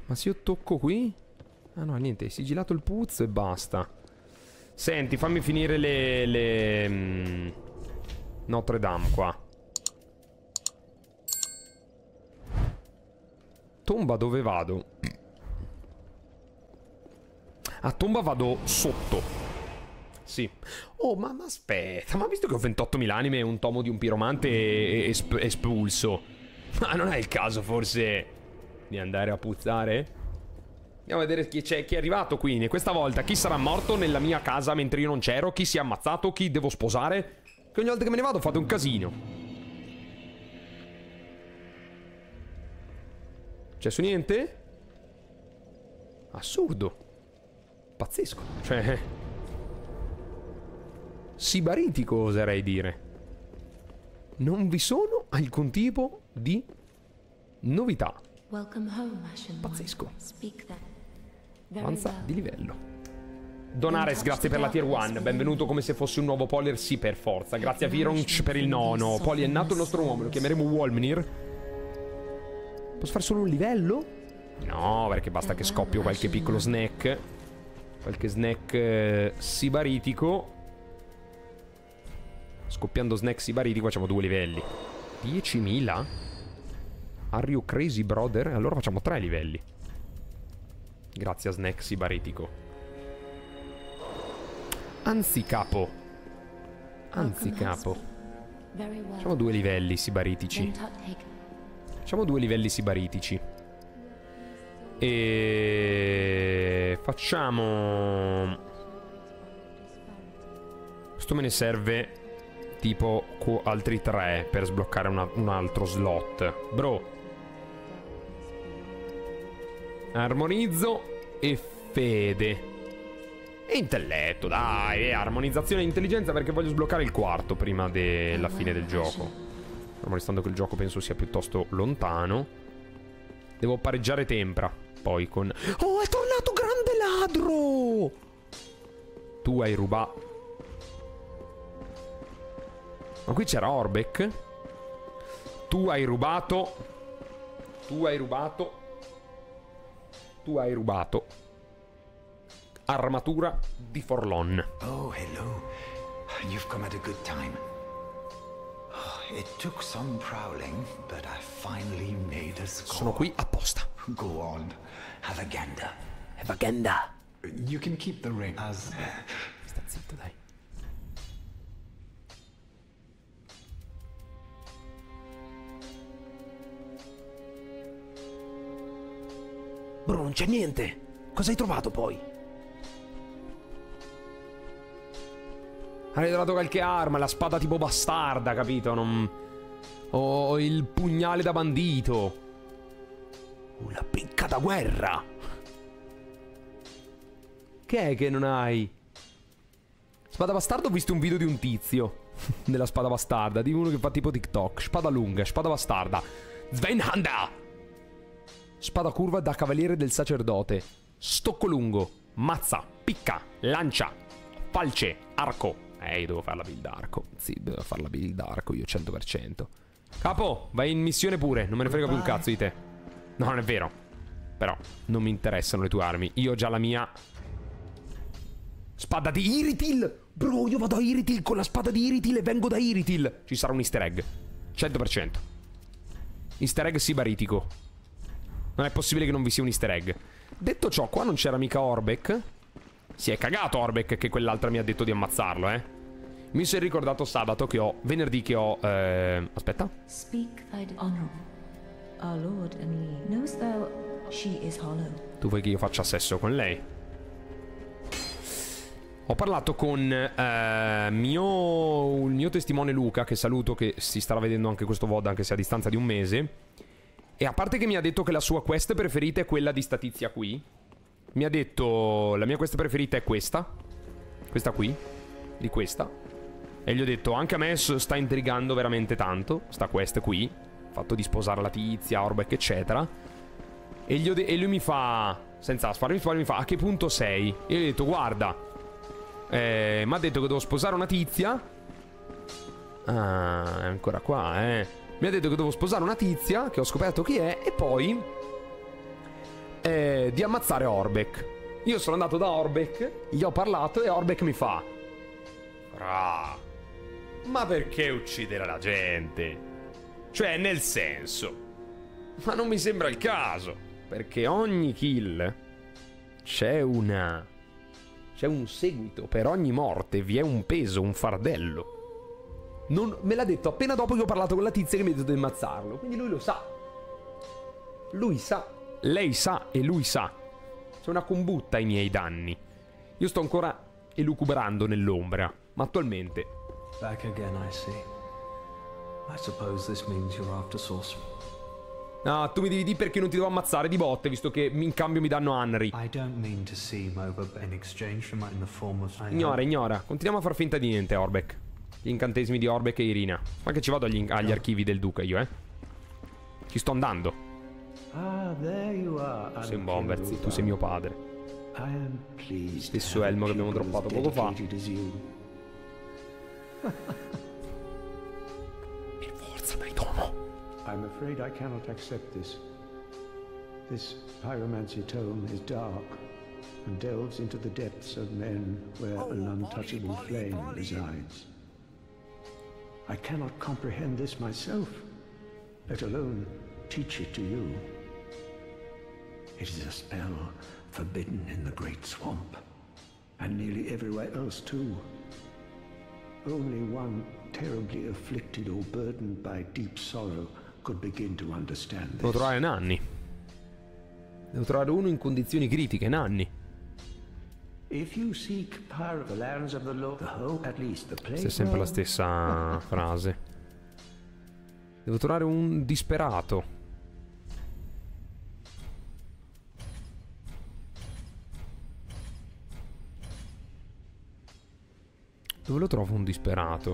Ma se io tocco qui? Ah no, niente, hai sigillato il puzzo e basta. Senti, fammi finire le Notre Dame qua. Tomba dove vado? A tomba vado sotto. Sì. Oh, ma aspetta. Ma visto che ho 28.000 anime e un tomo di un piromante espulso, ma non è il caso forse di andare a puzzare? Andiamo a vedere chi è arrivato qui. Questa volta chi sarà morto nella mia casa mentre io non c'ero? Chi si è ammazzato? Chi devo sposare? Che ogni volta che me ne vado fate un casino. C'è su niente? Assurdo. Pazzesco. Cioè, sibaritico oserei dire. Non vi sono alcun tipo di novità. Pazzesco. Avanza di livello. Donares, grazie per la tier 1. Benvenuto come se fosse un nuovo Polir. Sì, per forza. Grazie a Vironch per il nono. Poli è nato il nostro uomo. Lo chiameremo Wolmenir. Posso fare solo un livello? No, perché basta che scoppio qualche piccolo snack. Qualche snack sibaritico. Scoppiando snack sibaritico facciamo 2 livelli. 10.000? Are you crazy, brother? Allora facciamo 3 livelli. Grazie a snack sibaritico. Anzi capo. Anzi capo. Facciamo 2 livelli sibaritici. Facciamo 2 livelli sibaritici. E facciamo... Questo me ne serve tipo altri 3 per sbloccare un altro slot. Bro. Armonizzo e fede. E intelletto, dai. Armonizzazione e intelligenza perché voglio sbloccare il quarto prima della fine del gioco. Fermo restando che il gioco penso sia piuttosto lontano. Devo pareggiare tempra. Poi con... Oh, è tornato grande ladro! Tu hai rubato... Ma qui c'era Orbeck? Tu hai rubato... Tu hai rubato... Tu hai rubato... Armatura di Forlon. Oh, hello. You've come at a good time. It took some prowling, but I finally made a score. Sono qui apposta. Go on, have a gander. Have a gander. You can keep the ring as... Sta zitto, dai. Bro, non c'è niente. Cosa hai trovato poi? Hai trovato qualche arma, la spada tipo bastarda, capito? Non... O il pugnale da bandito. Una picca da guerra. Che è che non hai? Spada bastarda, ho visto un video di un tizio della spada bastarda, di uno che fa tipo TikTok. Spada lunga, spada bastarda. Svenhanda. Spada curva da cavaliere del sacerdote. Stocco lungo. Mazza, picca, lancia, falce, arco. Io devo fare la build arco. Sì, devo fare la build arco io 100%. Capo, vai in missione pure. Non me ne frega più un cazzo di te. No, non è vero. Però non mi interessano le tue armi. Io ho già la mia spada di Iritil. Bro, io vado a Iritil con la spada di Iritil e vengo da Iritil. Ci sarà un easter egg 100%. Easter egg sibaritico. Non è possibile che non vi sia un easter egg. Detto ciò, qua non c'era mica Orbeck. Si è cagato Orbeck che quell'altra mi ha detto di ammazzarlo, eh. Mi si è ricordato sabato che ho... Venerdì che ho... aspetta. Tu vuoi che io faccia sesso con lei? Ho parlato con il mio testimone Luca, che saluto, che si starà vedendo anche questo VOD anche se a distanza di un mese. E a parte che mi ha detto che la sua quest preferita è quella di sta tizia qui. Mi ha detto, la mia quest preferita è questa. Questa qui. Di questa. E gli ho detto, anche a me sta intrigando veramente tanto sta quest qui. Fatto di sposare la tizia, Orbeck, eccetera. E lui mi fa, senza farmi spoiler, mi fa, a che punto sei? E io gli ho detto, guarda, mi ha detto che devo sposare una tizia. Ah, è ancora qua, Mi ha detto che devo sposare una tizia, che ho scoperto chi è. E poi di ammazzare Orbeck. Io sono andato da Orbeck, gli ho parlato e Orbeck mi fa: ma perché uccidere la gente? Cioè, nel senso, ma non mi sembra il caso, perché ogni kill c'è un seguito, per ogni morte vi è un peso, un fardello. Me l'ha detto appena dopo che ho parlato con la tizia che mi ha detto di ammazzarlo, quindi lui lo sa. Lui sa, lei sa e lui sa. C'è una combutta ai miei danni. Io sto ancora elucubrando nell'ombra, ma attualmente... Back again, I see. I suppose this means you're after Sorcerer. Ah, tu mi devi dire perché non ti devo ammazzare di botte, visto che in cambio mi danno Henry. I don't mean to seem over in exchange for in the form of... Ignora. Continuiamo a far finta di niente, Orbeck. Gli incantesimi di Orbeck e Irina. Ma che ci vado agli archivi del duca io, Ci sto andando. Ah, there you are. Tu sei un Bomberzi, tu sei mio padre. Stesso elmo che abbiamo droppato poco fa. Per forza, dai domo. I'm afraid I cannot accept this. This pyromancy tome is dark and delves into the depths of men where an untouchable flame resides. I cannot comprehend this myself, let alone teach it to you. It is a spell forbidden in the Great Swamp, and nearly everywhere else too. Only one terribly afflicted or burdened by deep sorrow could begin to understand this. Devo trovare Nanni. Devo trovare uno in condizioni critiche, Nanni. If you seek power of the lands of the Lord, the whole, at least the place. È sempre la stessa frase. Devo trovare un disperato. Dove lo trovo un disperato?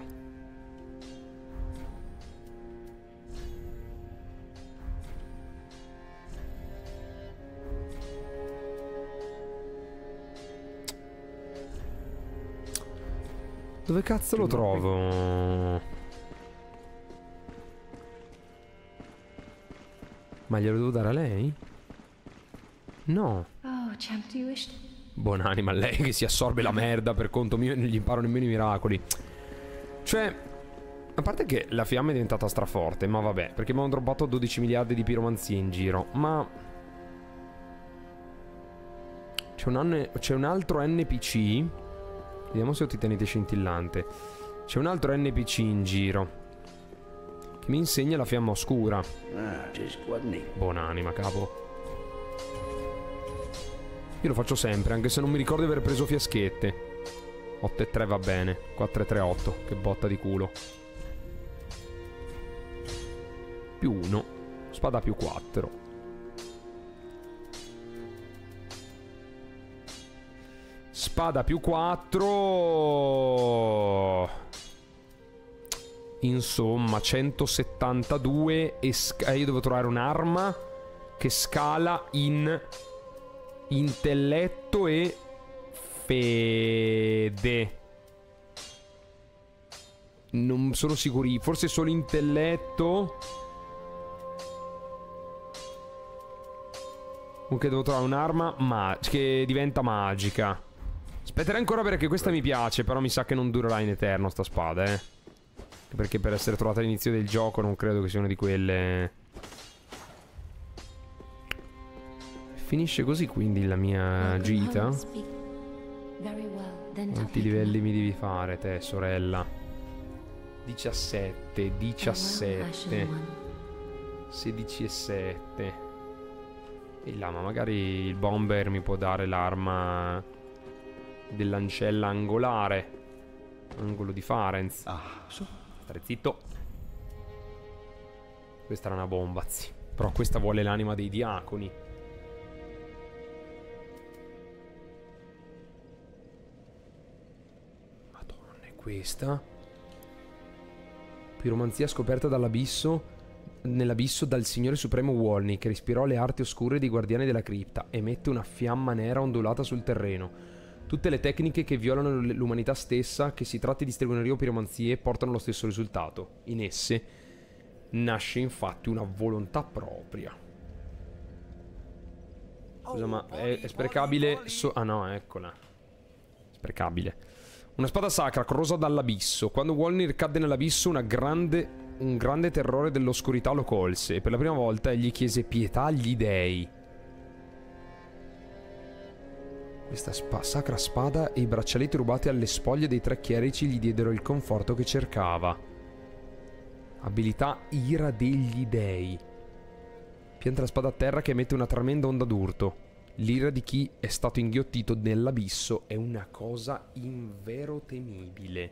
Dove cazzo lo trovo? Ma glielo devo dare a lei? No. Oh, champ, do you wish... Buonanima, lei che si assorbe la merda per conto mio e non gli imparo nemmeno i miracoli. Cioè, a parte che la fiamma è diventata straforte, ma vabbè, perché mi hanno droppato 12 miliardi di piromanzie in giro. Ma c'è un altro NPC. Vediamo se ho titanite scintillante. C'è un altro NPC in giro che mi insegna la fiamma oscura. Buonanima, capo. Io lo faccio sempre, anche se non mi ricordo di aver preso fiaschette. 8 e 3 va bene. 4 e 3, 8. Che botta di culo. Più 1. Spada più 4. Spada più 4. Insomma, 172. E io devo trovare un'arma che scala in intelletto e fede. Non sono sicuro. Forse solo intelletto. Comunque devo trovare un'arma che diventa magica. Aspetterei ancora perché questa mi piace. Però mi sa che non durerà in eterno sta spada, Perché per essere trovata all'inizio del gioco non credo che sia una di quelle. Finisce così quindi la mia gita. Quanti livelli mi devi fare te, sorella? 17, 17, 16 e 7. E là, ma magari il bomber mi può dare l'arma dell'ancella angolare. Angolo di Farenz. Stare zitto. Questa era una bomba, zi. Però questa vuole l'anima dei diaconi. Madonna, è questa? Piromanzia scoperta dall'abisso. Nell'abisso dal Signore Supremo Wolny, che respirò le arti oscure dei guardiani della cripta. Emette una fiamma nera ondulata sul terreno. Tutte le tecniche che violano l'umanità stessa, che si tratti di stregoneria o piromanzie, portano allo stesso risultato. In esse nasce infatti una volontà propria. Scusa, ma è sprecabile. Ah no, eccola. Sprecabile. Una spada sacra corrosa dall'abisso. Quando Wolnir cadde nell'abisso, un grande terrore dell'oscurità lo colse. E per la prima volta egli chiese pietà agli dei. Questa sacra spada e i braccialetti rubati alle spoglie dei 3 chierici gli diedero il conforto che cercava. Abilità ira degli dei. Pianta la spada a terra che emette una tremenda onda d'urto. L'ira di chi è stato inghiottito nell'abisso è una cosa inverotemibile.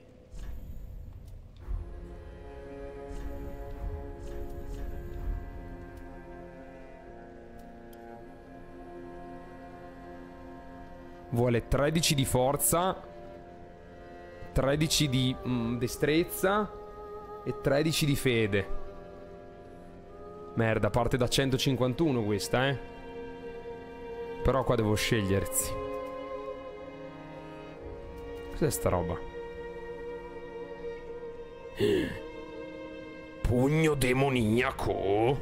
Vuole 13 di forza, 13 di destrezza e 13 di fede. Merda, parte da 151 questa, eh. Però qua devo scegliersi. Cos'è sta roba? Pugno demoniaco?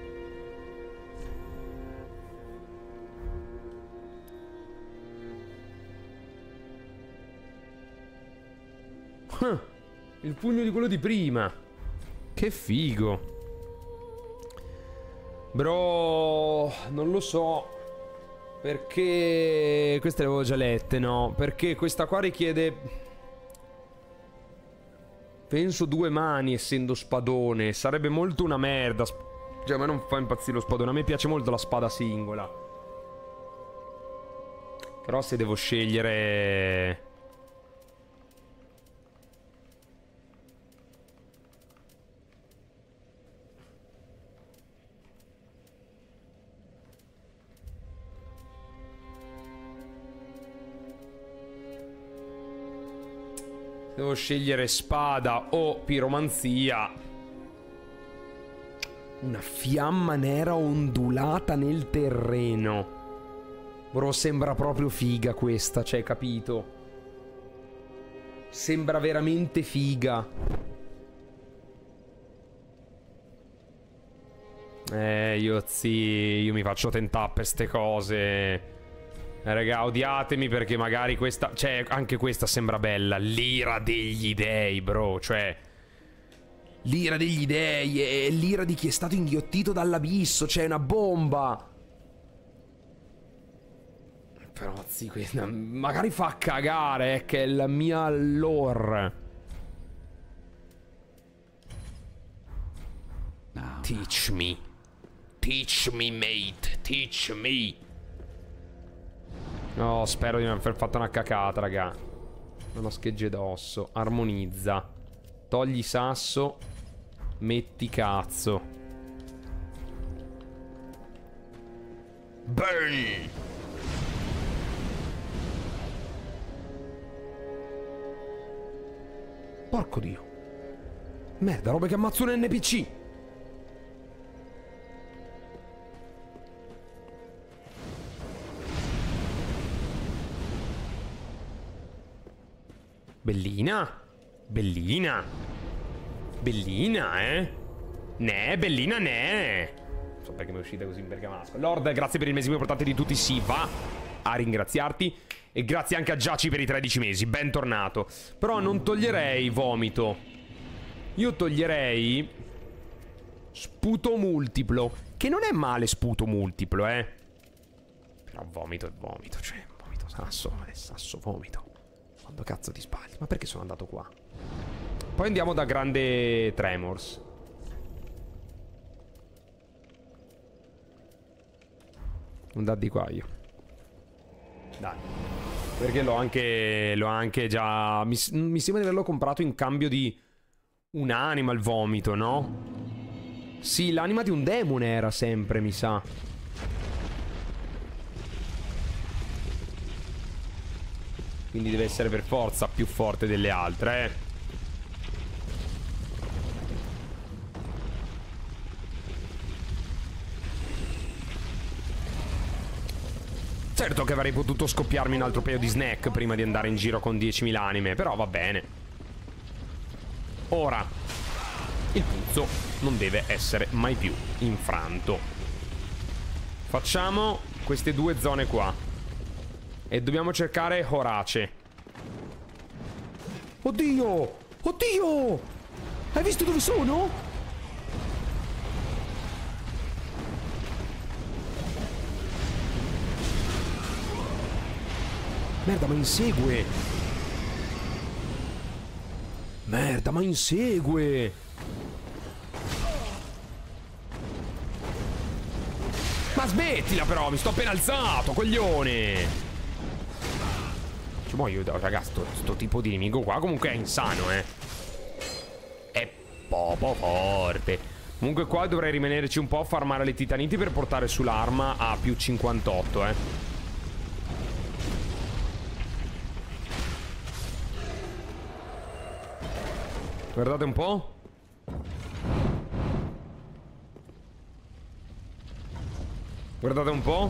Il pugno di quello di prima. Che figo. Bro, non lo so. Perché queste le avevo già lette, no? Perché questa qua richiede, penso, 2 mani, essendo spadone. Sarebbe molto una merda. Cioè, a me non fa impazzire lo spadone. A me piace molto la spada singola. Però se devo scegliere... devo scegliere spada o piromanzia. Una fiamma nera ondulata nel terreno. Bro, sembra proprio figa questa, cioè, capito? Sembra veramente figa. Io mi faccio tentare per ste cose. Raga, odiatemi perché magari questa... Cioè, anche questa sembra bella. L'ira degli dei, bro. Cioè... l'ira degli dei è l'ira di chi è stato inghiottito dall'abisso. Cioè, è una bomba. Però, sì, questa... magari fa cagare, che è la mia lore. Teach me. Teach me, mate. Teach me. No, spero di non aver fatto una cacata, raga. Non ho schegge d'osso. Armonizza. Togli sasso. Metti cazzo. Burn. Porco dio. Merda, roba che ammazzo un NPC. Bellina. Bellina. Bellina, Ne, bellina, ne. Non so perché mi è uscita così in bergamasco. Lord, grazie per il mese più importante di tutti. Si va a ringraziarti. E grazie anche a Giaci per i 13 mesi. Bentornato. Però non toglierei vomito. Io toglierei sputo multiplo. Che non è male sputo multiplo, Però vomito è vomito. Cioè, vomito sasso. È sasso vomito. Quando cazzo ti sbagli? Ma perché sono andato qua? Poi andiamo da Grande Tremors. Non da di qua io. Dai. Perché l'ho anche già... Mi sembra di averlo comprato in cambio di un'anima il vomito, no? Sì, l'anima di un demone era sempre, mi sa. Quindi deve essere per forza più forte delle altre, Certo che avrei potuto scoppiarmi un altro paio di snack prima di andare in giro con 10.000 anime, però va bene. Ora, il puzzo non deve essere mai più infranto. Facciamo queste due zone qua. E dobbiamo cercare Horace. Oddio! Oddio! Hai visto dove sono? Merda, ma insegue! Merda, ma insegue! Ma smettila però, mi sto appena alzato, coglione! Cioè, io, ragazzi, sto tipo di nemico qua comunque è insano, È poco forte. Comunque qua dovrei rimanerci un po' a farmare le titaniti per portare sull'arma a più 58, Guardate un po'. Guardate un po'.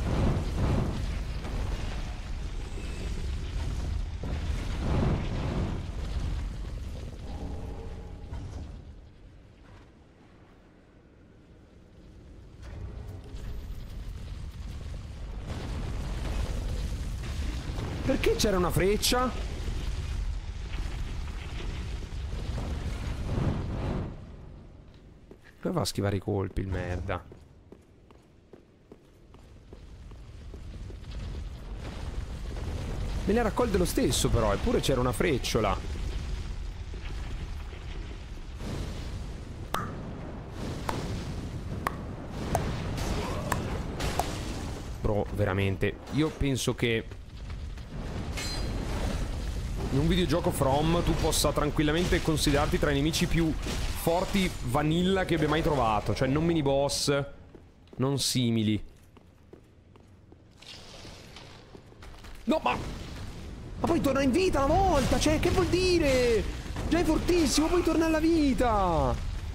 Perché c'era una freccia? Come va a schivare i colpi, il merda? Me le ha raccolte lo stesso però, eppure c'era una frecciola. Bro, veramente, io penso che in un videogioco From tu possa tranquillamente considerarti tra i nemici più forti vanilla che abbia mai trovato. Cioè non mini boss, non simili. No, ma poi torna in vita una volta. Cioè, che vuol dire? Già è fortissimo, poi torna alla vita.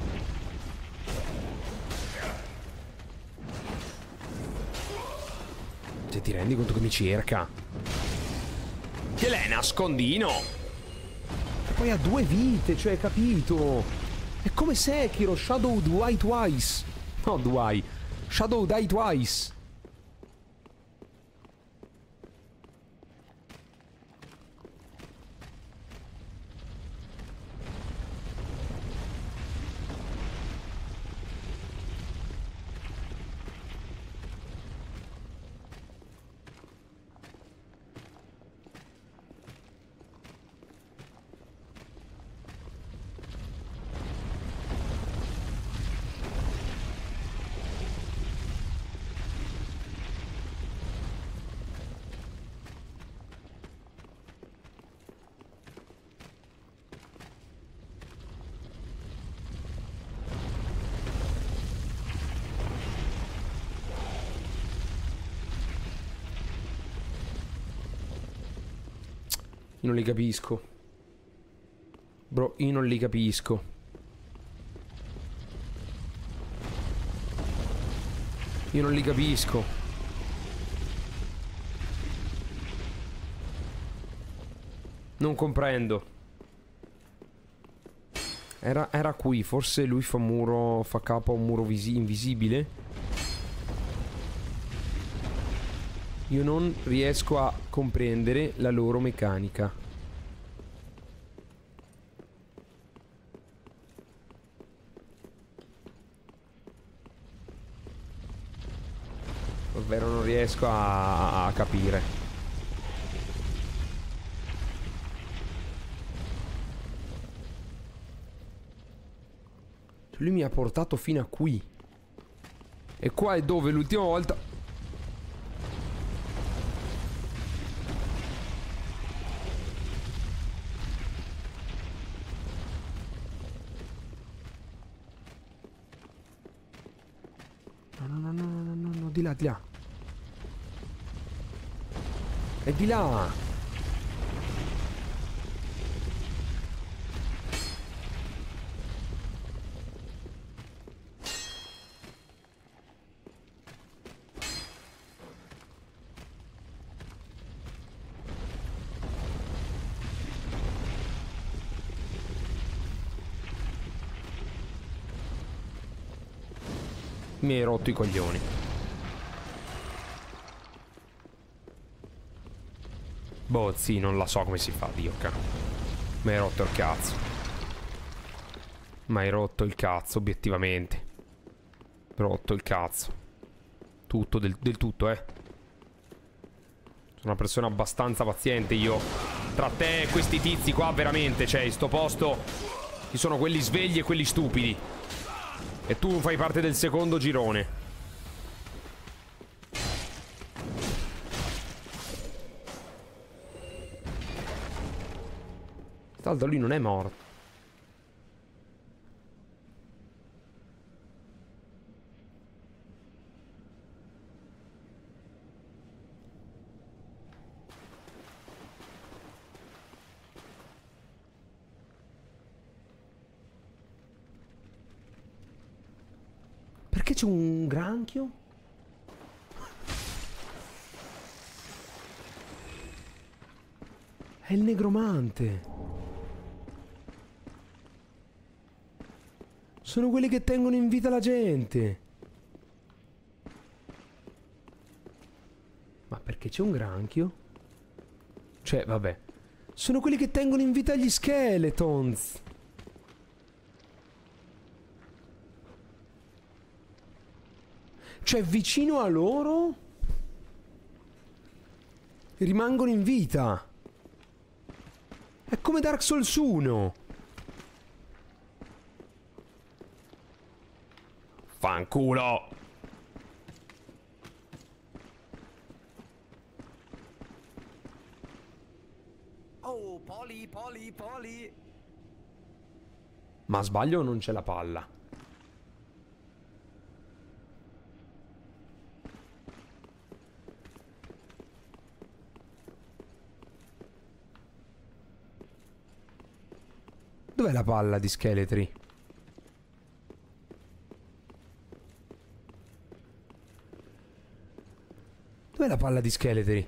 Cioè, ti rendi conto che mi cerca? Che lei è nascondino. E poi ha 2 vite, cioè, capito? È come Sekiro, Shadow Die Twice. No, Die. Shadow Die Twice. Io non li capisco. Bro, io non li capisco. Io non li capisco. Non comprendo. Era qui. Forse lui fa muro. Fa capo a un muro invisibile. Io non riesco a comprendere la loro meccanica. Davvero non riesco a capire. Lui mi ha portato fino a qui. E qua è dove l'ultima volta... No, di là, di là. È di là. Mi hai rotto i coglioni. Boh, sì, non la so come si fa, Dio caro. Mi hai rotto il cazzo. Mi hai rotto il cazzo, obiettivamente. Rotto il cazzo. Tutto, del tutto, Sono una persona abbastanza paziente io. Tra te e questi tizi qua, veramente, cioè, in sto posto ci sono quelli svegli e quelli stupidi. E tu fai parte del secondo girone. Tra l'altro lui non è morto. Perché c'è un granchio? È il negromante. Sono quelli che tengono in vita la gente. Ma perché c'è un granchio? Cioè, vabbè. Sono quelli che tengono in vita gli skeletons. Cioè, vicino a loro rimangono in vita. È come Dark Souls 1. Fanculo. Oh, Poli. Ma sbaglio o non c'è la palla? Dov'è la palla di scheletri? Dov'è la palla di scheletri?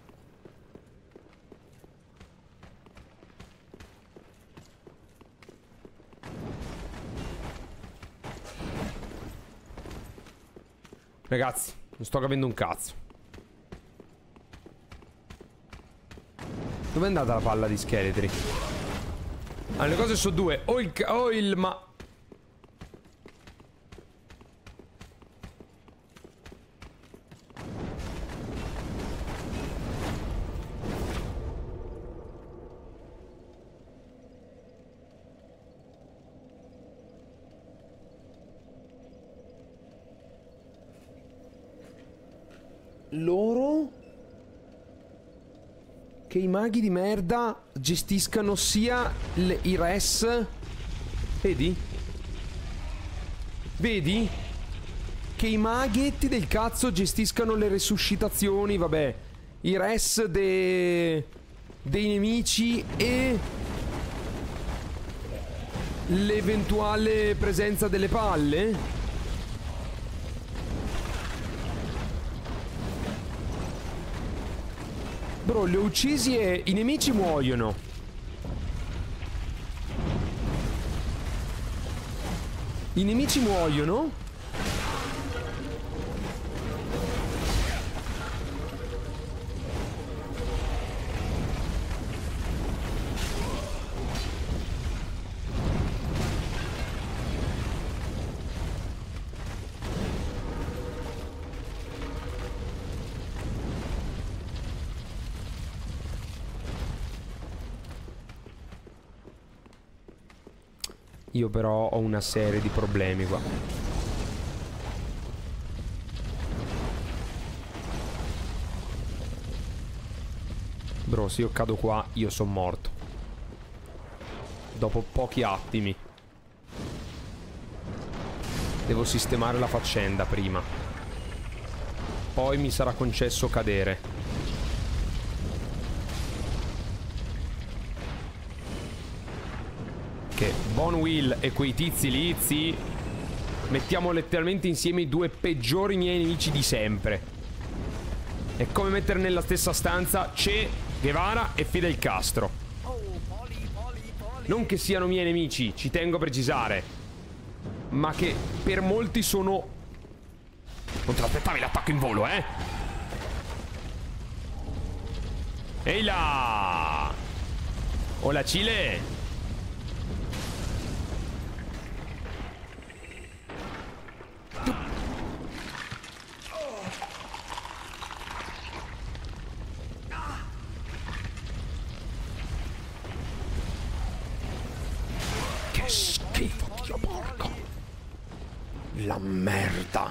Ragazzi, non sto capendo un cazzo. Dov'è andata la palla di scheletri? Ah, le cose sono due. O il ma... Loro che i maghi di merda gestiscano sia i res. Vedi? Vedi? Che i maghetti del cazzo gestiscano le resuscitazioni, vabbè, i res dei nemici e l'eventuale presenza delle palle. Bro, li ho uccisi e i nemici muoiono. I nemici muoiono. Io però ho una serie di problemi qua. Bro, se io cado qua, io sono morto. Dopo pochi attimi. Devo sistemare la faccenda prima. Poi mi sarà concesso cadere. Che Bonwill e quei tizi lì, mettiamo letteralmente insieme i due peggiori miei nemici di sempre. È come mettere nella stessa stanza Che Guevara e Fidel Castro. Non che siano miei nemici, ci tengo a precisare, ma che per molti sono... Non te l'aspettavi l'attacco in volo, eh? Ehi là! Hola Cile! Che schifo, Dio porco! La merda!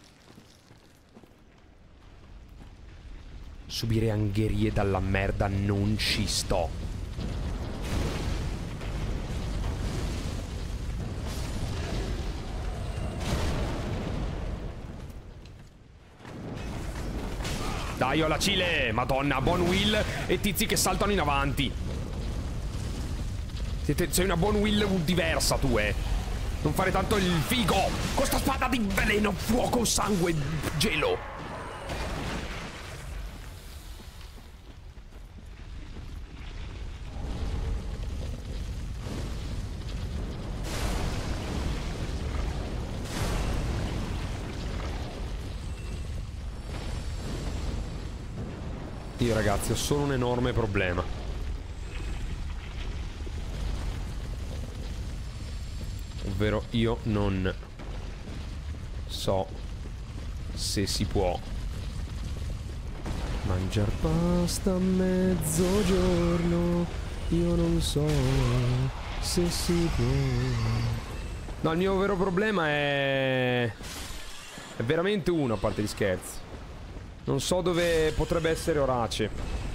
Subire angherie dalla merda non ci sto. Dai, ho la Cile! Madonna, buon Will e tizi che saltano in avanti. Sei una buon Will diversa tu, Non fare tanto il figo! Con sta spada di veleno, fuoco, sangue, gelo! Io ragazzi ho solo un enorme problema. Ovvero io non so se si può mangiare pasta a mezzogiorno. Io non so se si può. No, il mio vero problema è veramente uno, a parte gli scherzi. Non so dove potrebbe essere Orace.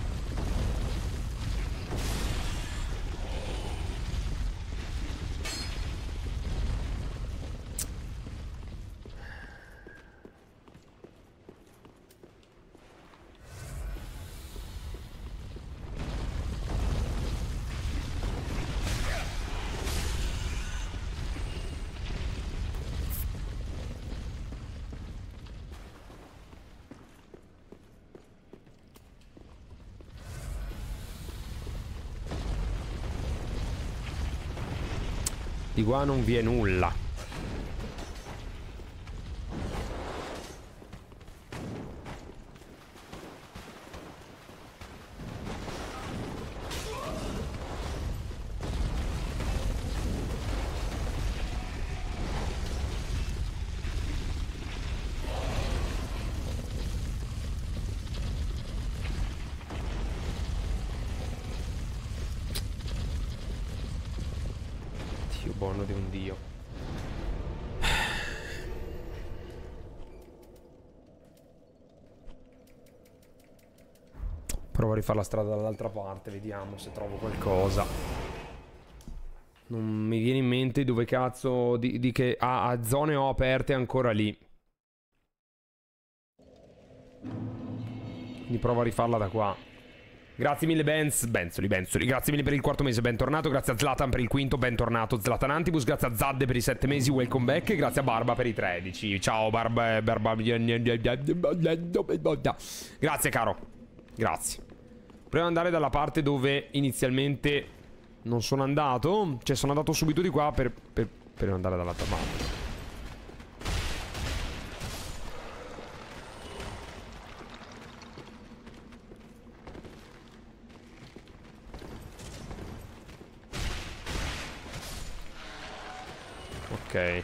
Di qua non vi è nulla. Buono di un dio. Provo a rifare la strada dall'altra parte, vediamo se trovo qualcosa. Non mi viene in mente dove cazzo di che zone ho aperte ancora lì. Quindi provo a rifarla da qua. Grazie mille Benzoli. Grazie mille per il 4 mese, bentornato. Grazie a Zlatan per il 5º, bentornato. Zlatan Antibus, grazie a Zadde per i 7 mesi, welcome back. E grazie a Barba per i 13. Ciao Barba. Grazie caro. Grazie. Proviamo ad andare dalla parte dove inizialmente non sono andato. Cioè sono andato subito di qua per andare dall'altra parte. Ok.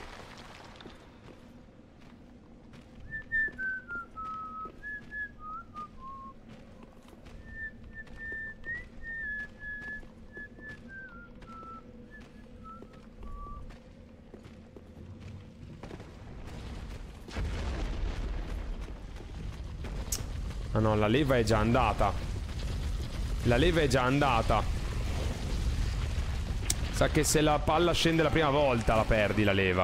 Ah no, la leva è già andata. La leva è già andata. Sa che se la palla scende la prima volta la perdi la leva.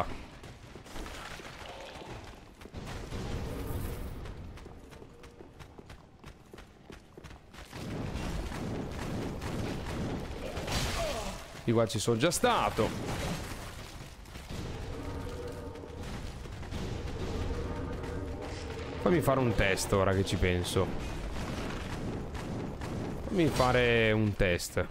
Di qua ci sono già stato. Fammi fare un test ora che ci penso. Fammi fare un test.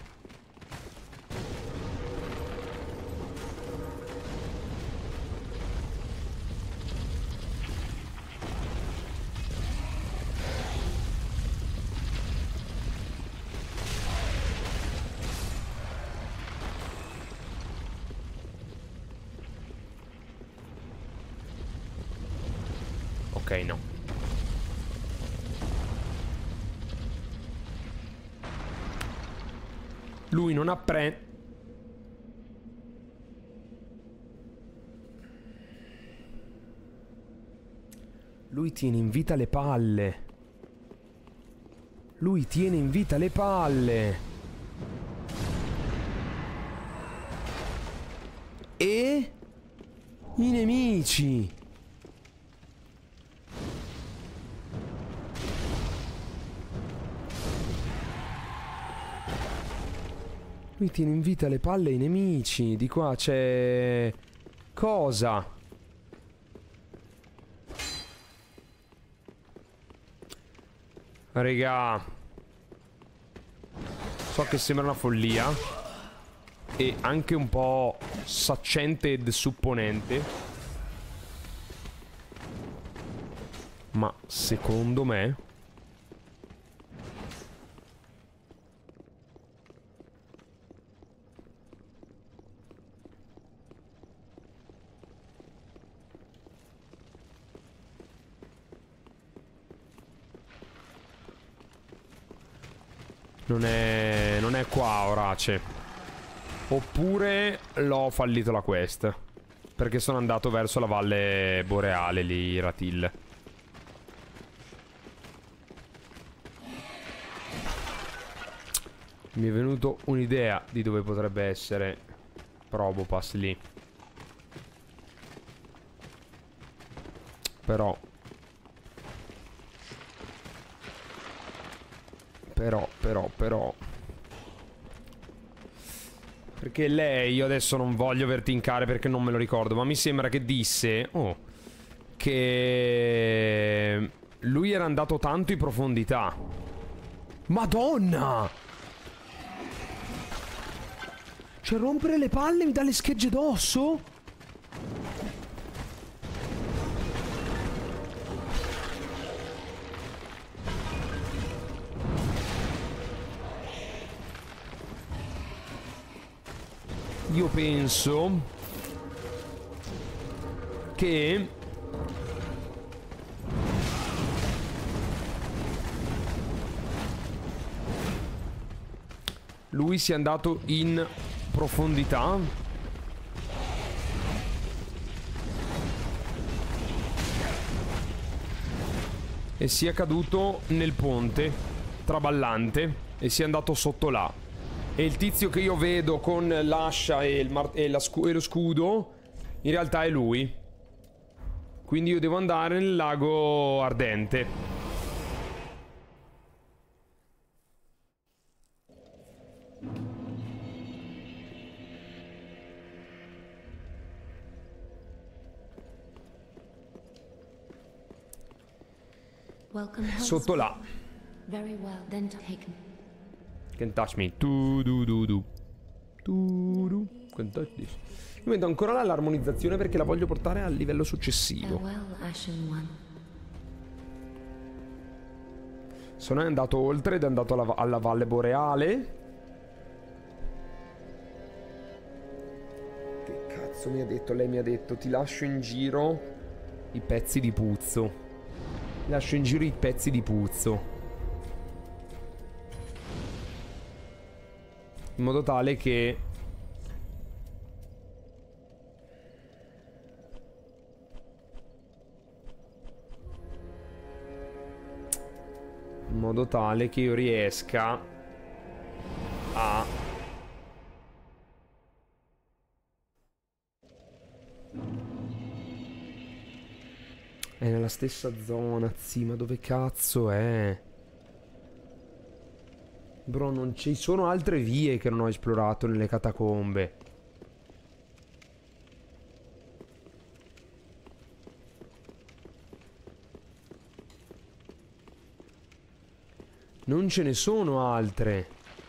Ok, no. Lui non apprende. Lui tiene in vita le palle. Lui tiene in vita le palle. E i nemici. Lui tiene in vita le palle e i nemici. Di qua c'è... Cosa? Regà, so che sembra una follia e anche un po' saccente ed supponente, ma secondo me non è qua, Orace. Oppure l'ho fallito la quest, perché sono andato verso la valle boreale lì, Ratil. Mi è venuto un'idea di dove potrebbe essere Probopass lì. Però perché lei, io adesso non voglio vertincare perché non me lo ricordo, ma mi sembra che disse che lui era andato tanto in profondità. Madonna! Cioè, rompere le palle mi dà le schegge d'osso? Io penso che lui sia andato in profondità e sia caduto nel ponte traballante e sia andato sotto là. E il tizio che io vedo con l'ascia e lo scudo in realtà è lui. Quindi io devo andare nel lago ardente. Sotto là. Can't touch me. Can't touch this. Io metto ancora l'armonizzazione perché la voglio portare al livello successivo. Sono andato oltre ed è andato alla valle boreale. Che cazzo mi ha detto? Lei mi ha detto: ti lascio in giro i pezzi di puzzo. Ti lascio in giro i pezzi di puzzo. In modo tale che io riesca a è nella stessa zona, zi, ma dove cazzo è? Bro, non ci sono altre vie che non ho esplorato nelle catacombe. Non ce ne sono altre.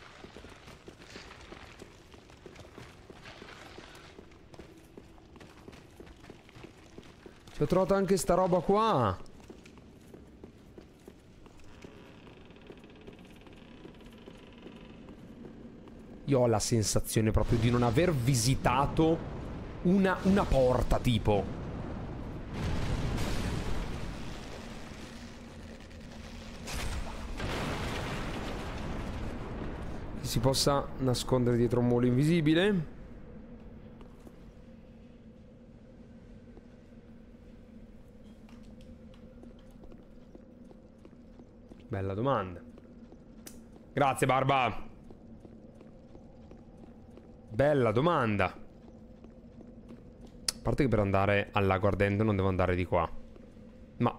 Ci ho trovato anche sta roba qua. Io ho la sensazione proprio di non aver visitato una porta, tipo. si possa nascondere dietro un muro invisibile. Bella domanda. Grazie, Barba. Bella domanda. A parte che per andare al lago ardente non devo andare di qua. Ma...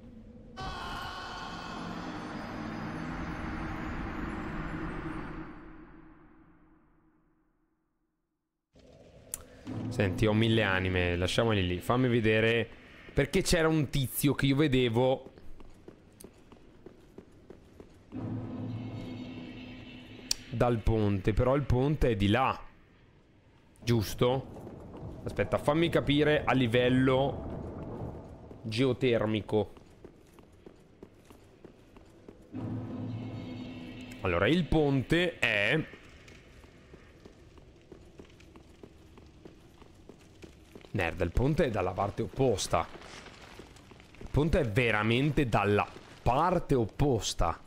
Senti, ho 1000 anime. Lasciamoli lì. Fammi vedere. Perché c'era un tizio che io vedevo... dal ponte. Però il ponte è di là. Giusto? Aspetta, fammi capire a livello geotermico. Allora, il ponte è... Merda, il ponte è dalla parte opposta. Il ponte è veramente dalla parte opposta.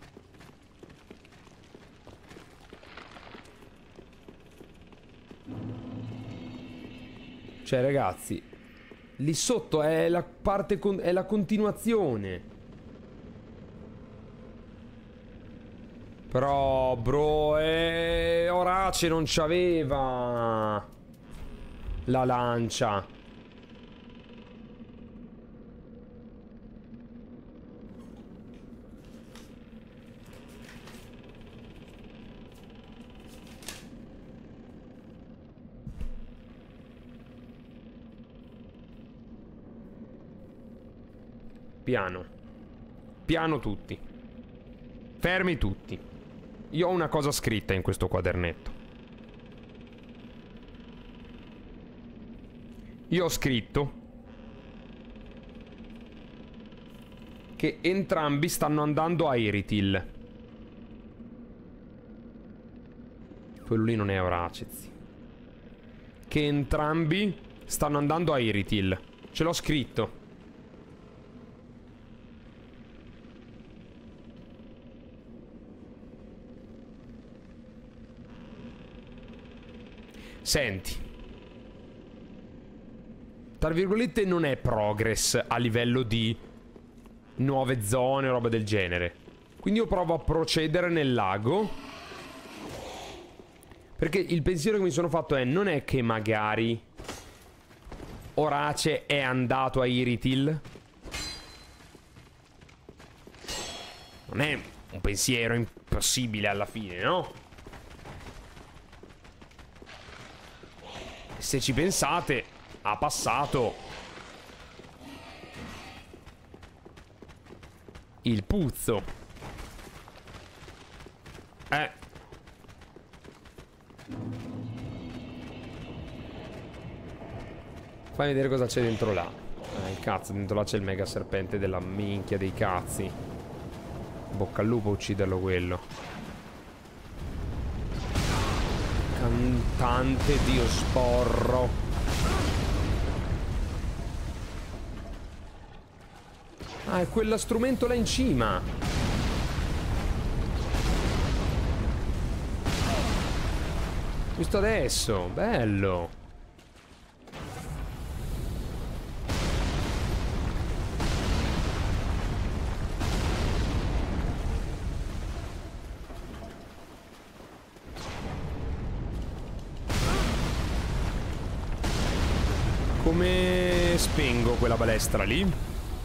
Cioè, ragazzi, lì sotto è la parte è la continuazione. Però, bro, Orace non c'aveva la lancia. Piano. Piano tutti. Fermi tutti. Io ho una cosa scritta in questo quadernetto. Io ho scritto che entrambi stanno andando a Erythil. Quello lì non è Oracez. Che entrambi stanno andando a Erythil. Ce l'ho scritto. Senti, tra virgolette non è progress a livello di nuove zone o roba del genere. Quindi io provo a procedere nel lago, perché il pensiero che mi sono fatto è: non è che magari Orace è andato a Erythil? Non è un pensiero impossibile alla fine, no? Se ci pensate, ha passato il puzzo. Fai vedere cosa c'è dentro là. Il cazzo, dentro là c'è il mega serpente della minchia dei cazzi. Bocca al lupo, ucciderlo quello. Cantante Diosporro. Ah, è quello strumento là in cima. Visto adesso, bello. Come spengo quella balestra lì?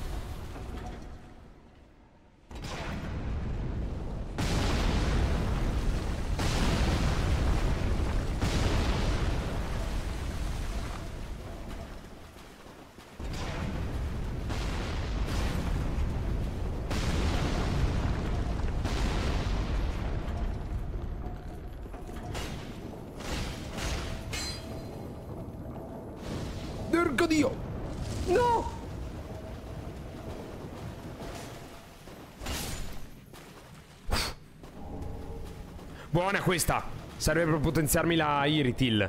Porco Dio! No! Buona questa! Serve per potenziarmi la Erythil.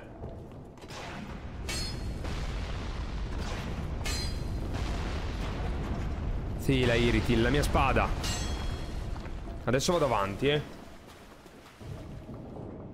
Sì, la Erythil, la mia spada. Adesso vado avanti,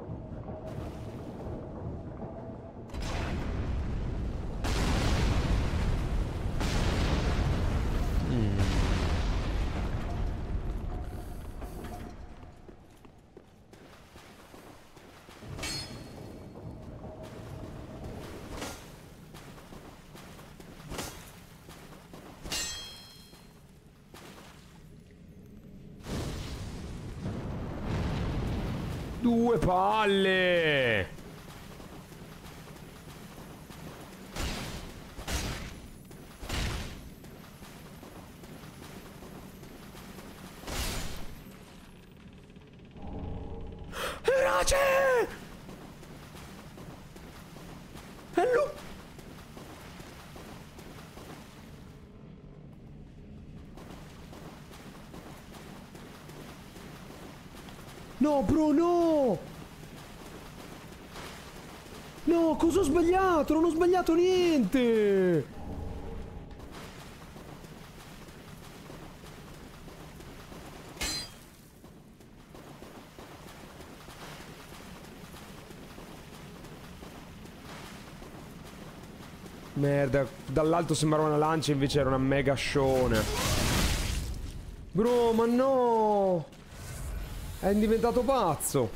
Due palle. Erace! È lui! No, bro, no! No, cosa ho sbagliato? Non ho sbagliato niente! Merda, dall'alto sembrava una lancia, invece era una mega scione. Bro, ma no! È diventato pazzo.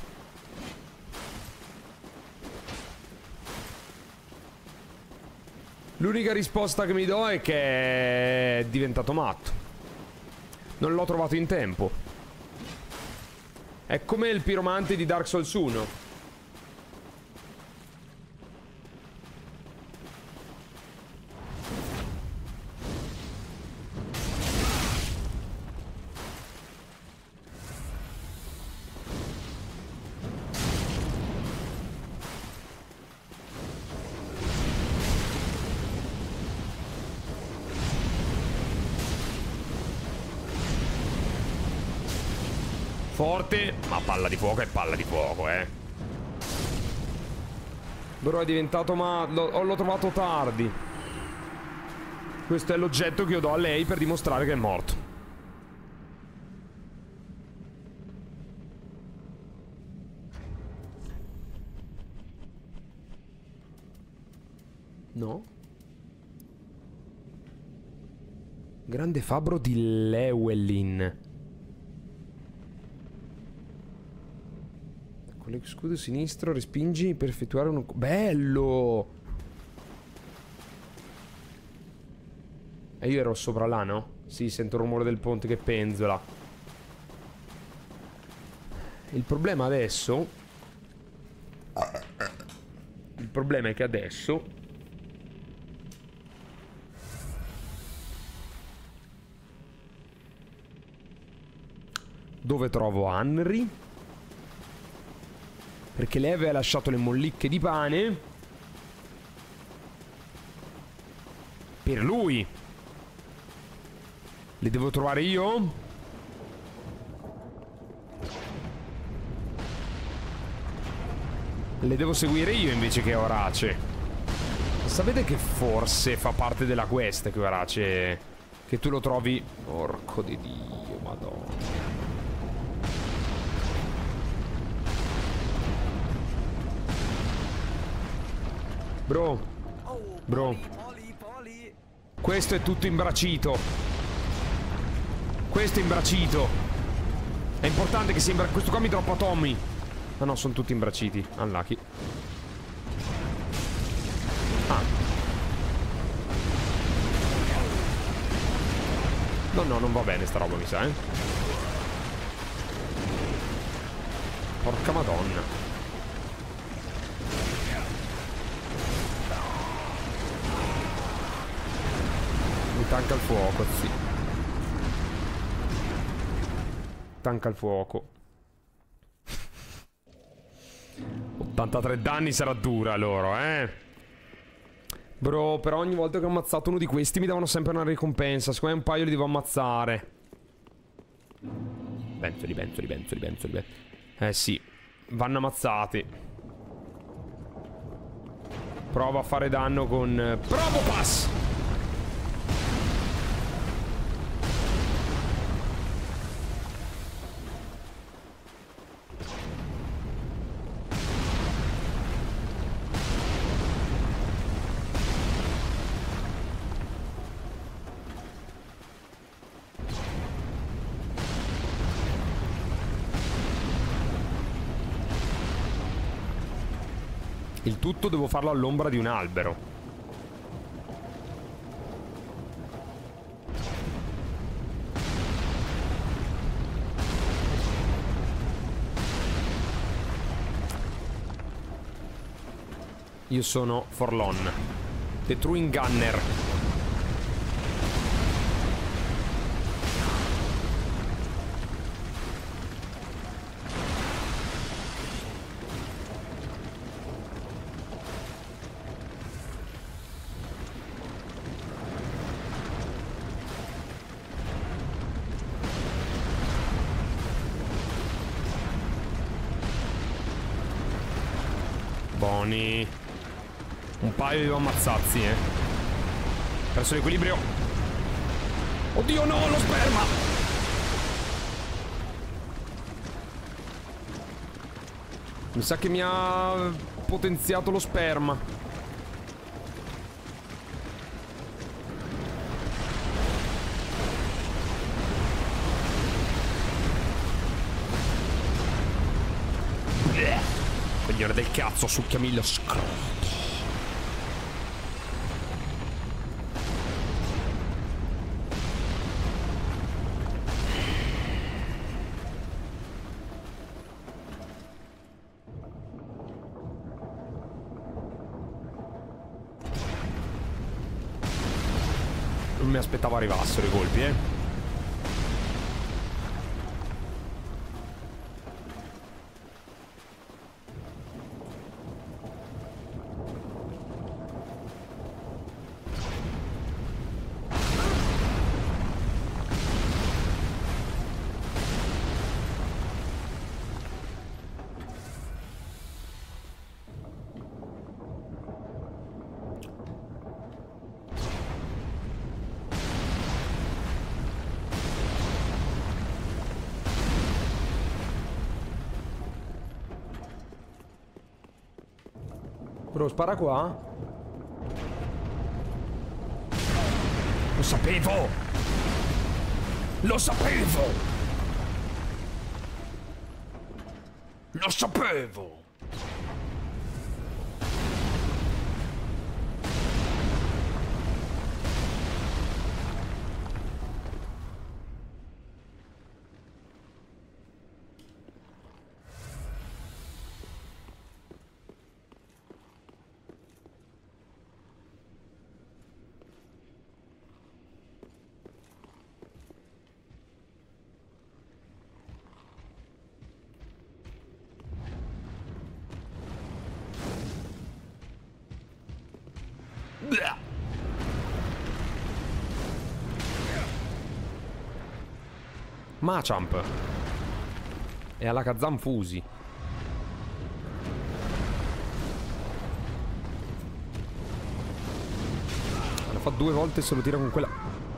L'unica risposta che mi do è che è diventato matto. Non l'ho trovato in tempo. È come il piromante di Dark Souls 1. Forte, ma palla di fuoco è palla di fuoco, Però è diventato l'ho trovato tardi. Questo è l'oggetto che io do a lei per dimostrare che è morto. No? Grande fabbro di Llewellyn. Con lo scudo sinistro respingi per effettuare un... Bello! E io ero sopra là, no? Sì, sento il rumore del ponte che penzola. Il problema adesso... Il problema è che adesso... Dove trovo Henry? Perché lei aveva lasciato le mollicche di pane per lui. Le devo trovare io? Le devo seguire io invece che Horace. Sapete che forse fa parte della quest che Horace... Che tu lo trovi... Porco di Dio, madonna. Bro, questo è tutto imbracito. Questo è imbracito. È importante che sia imbracito. Questo qua mi troppa Tommy. Ah no, sono tutti imbraciti. Unlucky. Ah. No, non va bene sta roba, mi sa, Porca madonna. Tanca il fuoco, sì. Tanca il fuoco. 83 danni sarà dura loro, Bro, però ogni volta che ho ammazzato uno di questi mi davano sempre una ricompensa. Secondo me un paio li devo ammazzare. Benzoli. Sì, vanno ammazzati. Prova a fare danno con... Probopass! Il tutto devo farlo all'ombra di un albero. Io sono Forlon, The True Gunner. Buoni. Un paio di ammazzazzi, Perso l'equilibrio. Oddio no, lo sperma. Mi sa che mi ha potenziato lo sperma. Coglione del cazzo, succhiami lo scroto. Non mi aspettavo arrivassero i colpi, Bro, spara qua. Lo sapevo! Lo sapevo! Lo sapevo! Machamp e alla Kazan fusi. Lo fa 2 volte e se lo tira con quella.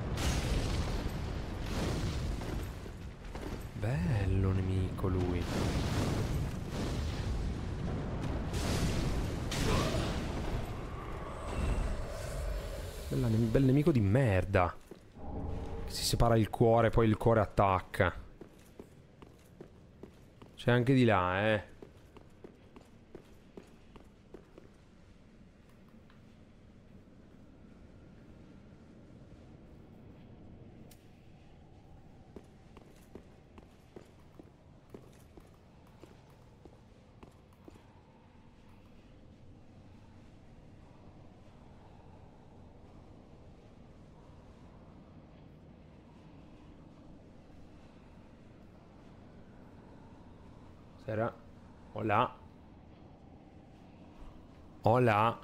Bello nemico lui. Bel nemico di merda. Si separa il cuore, poi il cuore attacca. C'è anche di là, Sera. Hola. Hola.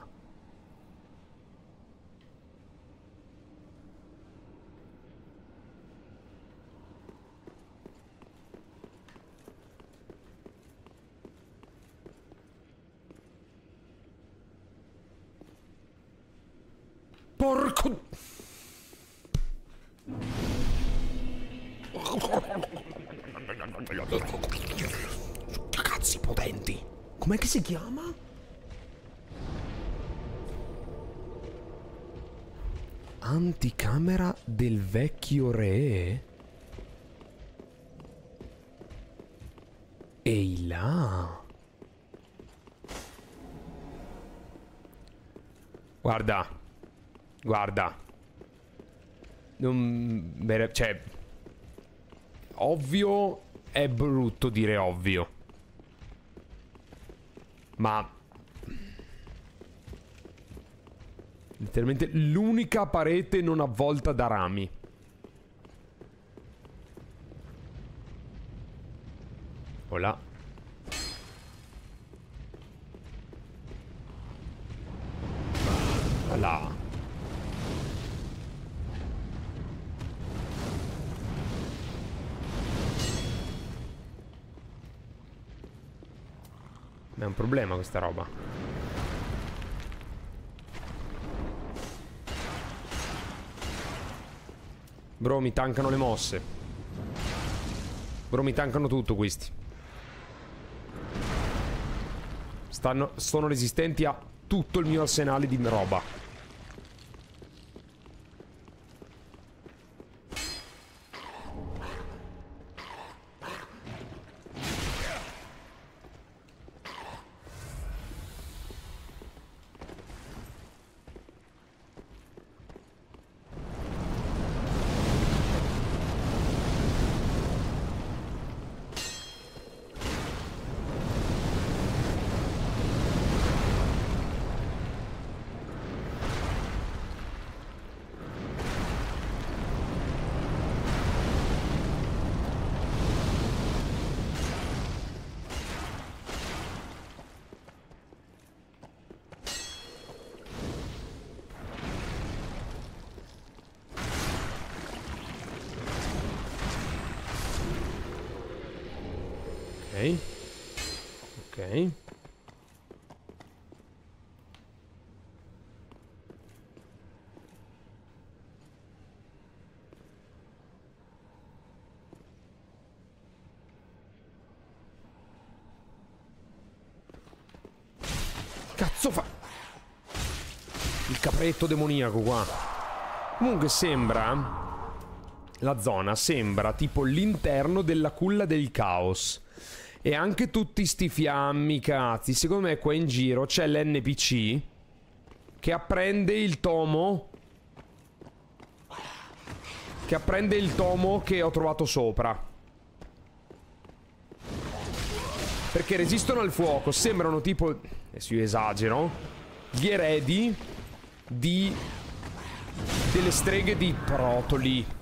Porco. Cazzi potenti. Com'è che si chiama? Anticamera del vecchio re? Ehi là. Guarda. Guarda. Non... Cioè... Ovvio... È brutto dire ovvio. Ma... Letteralmente l'unica parete non avvolta da rami. Voilà. Voilà. È un problema questa roba. Bro, mi tankano le mosse. Bro, mi tankano tutto questi. Sono resistenti a tutto il mio arsenale di roba. Ok. Ok. Cazzo fa? Il capretto demoniaco qua. Comunque sembra... La zona sembra tipo l'interno della culla del caos. E anche tutti sti fiammi, cazzi. Secondo me qua in giro c'è l'NPC che apprende il tomo. Che apprende il tomo che ho trovato sopra. Perché resistono al fuoco. Sembrano tipo... Adesso io esagero. Gli eredi di... delle streghe di Protoli.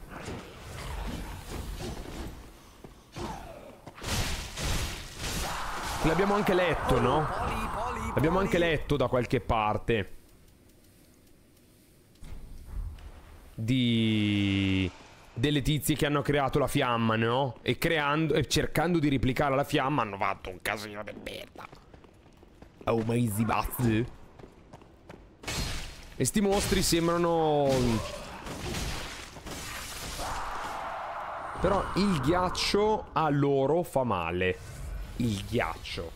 L'abbiamo anche letto, no? L'abbiamo anche letto da qualche parte. Delle tizie che hanno creato la fiamma, no? E cercando di replicare la fiamma hanno fatto un casino di merda. Oh my zibazz. E sti mostri sembrano... Però il ghiaccio a loro fa male. Il ghiaccio.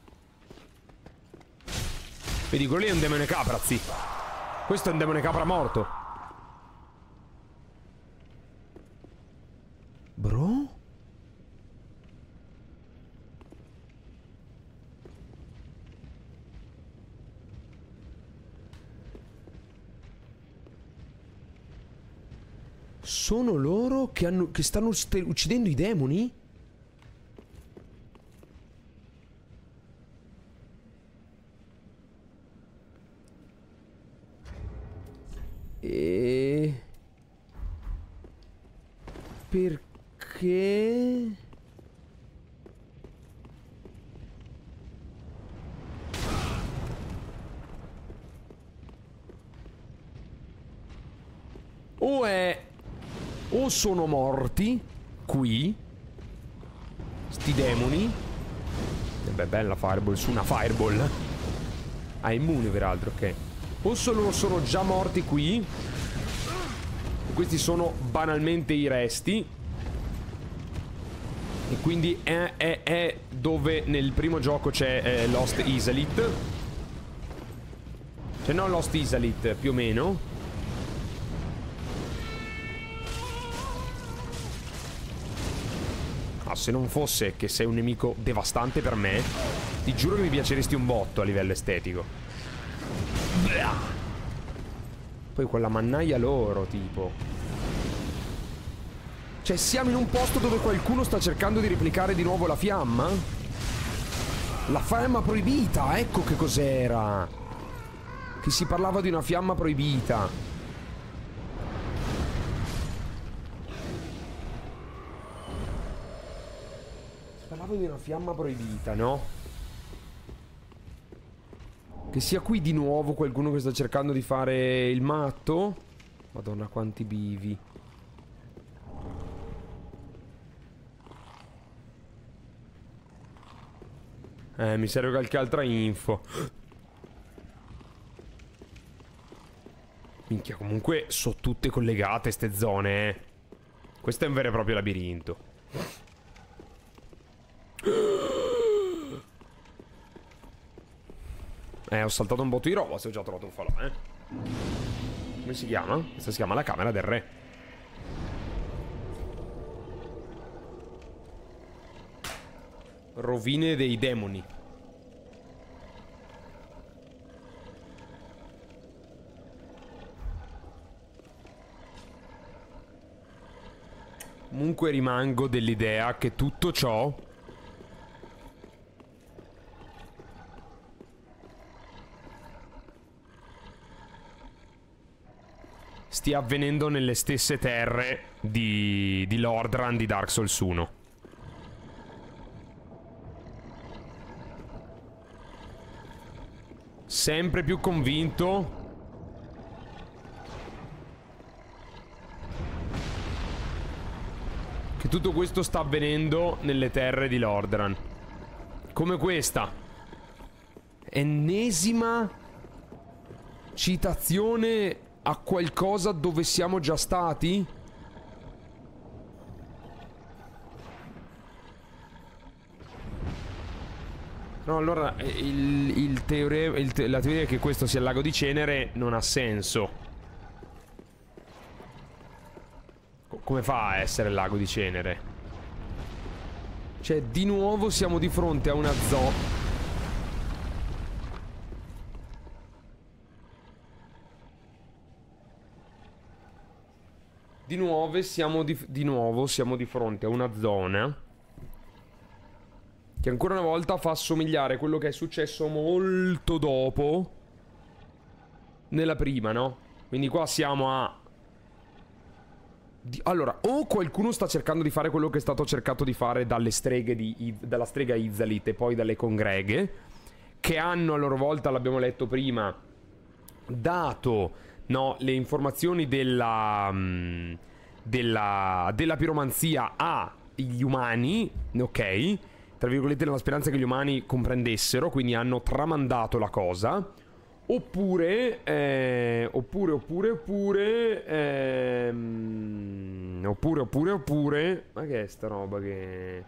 Vedi, quello lì è un demone capra, zi. Questo è un demone capra morto. Bro? Sono loro che stanno uccidendo i demoni? E... Perché... O sono morti qui sti demoni. Beh, bella fireball su una fireball. Ah, immune peraltro, ok. O sono già morti qui. Questi sono banalmente i resti. E quindi è dove nel primo gioco c'è Lost Izalith. Cioè non Lost Izalith, più o meno. Ah, se non fosse che sei un nemico devastante per me, ti giuro che mi piaceresti un botto a livello estetico. Poi quella mannaia loro, tipo. Cioè, siamo in un posto dove qualcuno sta cercando di replicare di nuovo la fiamma? La fiamma proibita, ecco che cos'era. Che si parlava di una fiamma proibita. Si parlava di una fiamma proibita, no? Che sia qui di nuovo qualcuno che sta cercando di fare il matto. Madonna, quanti bivi. Mi serve qualche altra info. Minchia, comunque sono tutte collegate ste zone, eh. Questo è un vero e proprio labirinto. Ho saltato un botto di roba se ho già trovato un falò, eh. Come si chiama? Questa si chiama la camera del re. Rovine dei demoni. Comunque rimango dell'idea che tutto ciò stia avvenendo nelle stesse terre di Lordran di Dark Souls 1. Sempre più convinto che tutto questo sta avvenendo nelle terre di Lordran. Come questa ennesima citazione a qualcosa dove siamo già stati? No, allora la teoria che questo sia il lago di cenere non ha senso. Come fa a essere il lago di cenere? Cioè, di nuovo siamo di fronte a una zona. Di nuovo siamo di fronte a una zona che ancora una volta fa assomigliare quello che è successo molto dopo nella prima, no? Quindi qua siamo a... Allora, o qualcuno sta cercando di fare quello che è stato cercato di fare dalle streghe dalla strega Izzalit e poi dalle congreghe, che hanno a loro volta, l'abbiamo letto prima, dato, no, le informazioni della piromanzia agli umani, ok? Tra virgolette, nella speranza che gli umani comprendessero, quindi hanno tramandato la cosa. Oppure, ma che è sta roba che...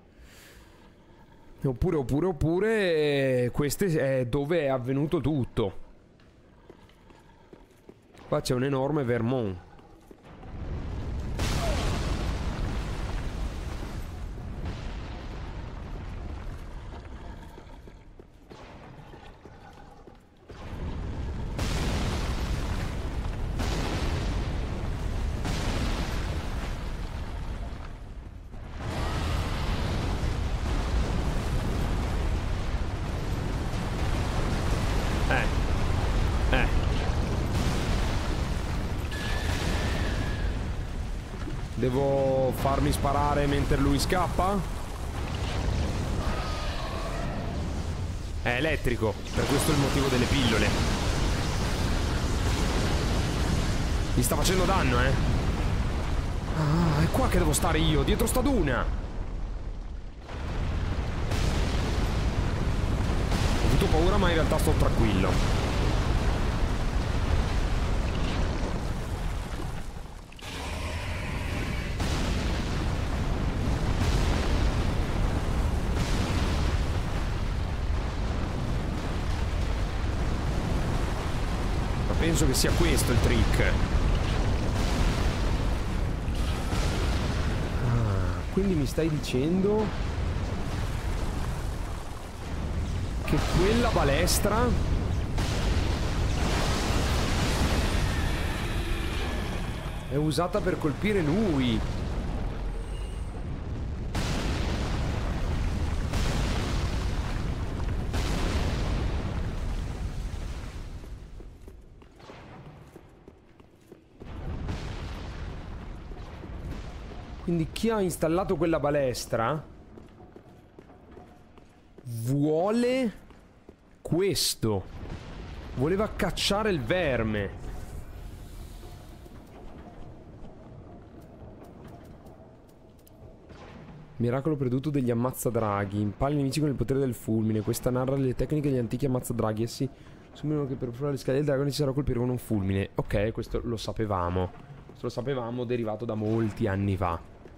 Oppure, queste è dove è avvenuto tutto. Qua c'è un enorme Vermont. Devo farmi sparare mentre lui scappa? È elettrico, per questo è il motivo delle pillole. Mi sta facendo danno, eh? Ah, è qua che devo stare io, dietro sta duna. Ho avuto paura, ma in realtà sto tranquillo. Penso che sia questo il trick. Ah, quindi mi stai dicendo che quella balestra è usata per colpire lui. Quindi chi ha installato quella balestra vuole questo. Voleva cacciare il verme. Miracolo perduto degli ammazzadraghi. Impali i nemici con il potere del fulmine. Questa narra le tecniche degli antichi ammazzadraghi. Essi assumono che per provare le scale del drago necessario colpire con un fulmine. Ok, questo lo sapevamo. Questo lo sapevamo, derivato da molti anni fa.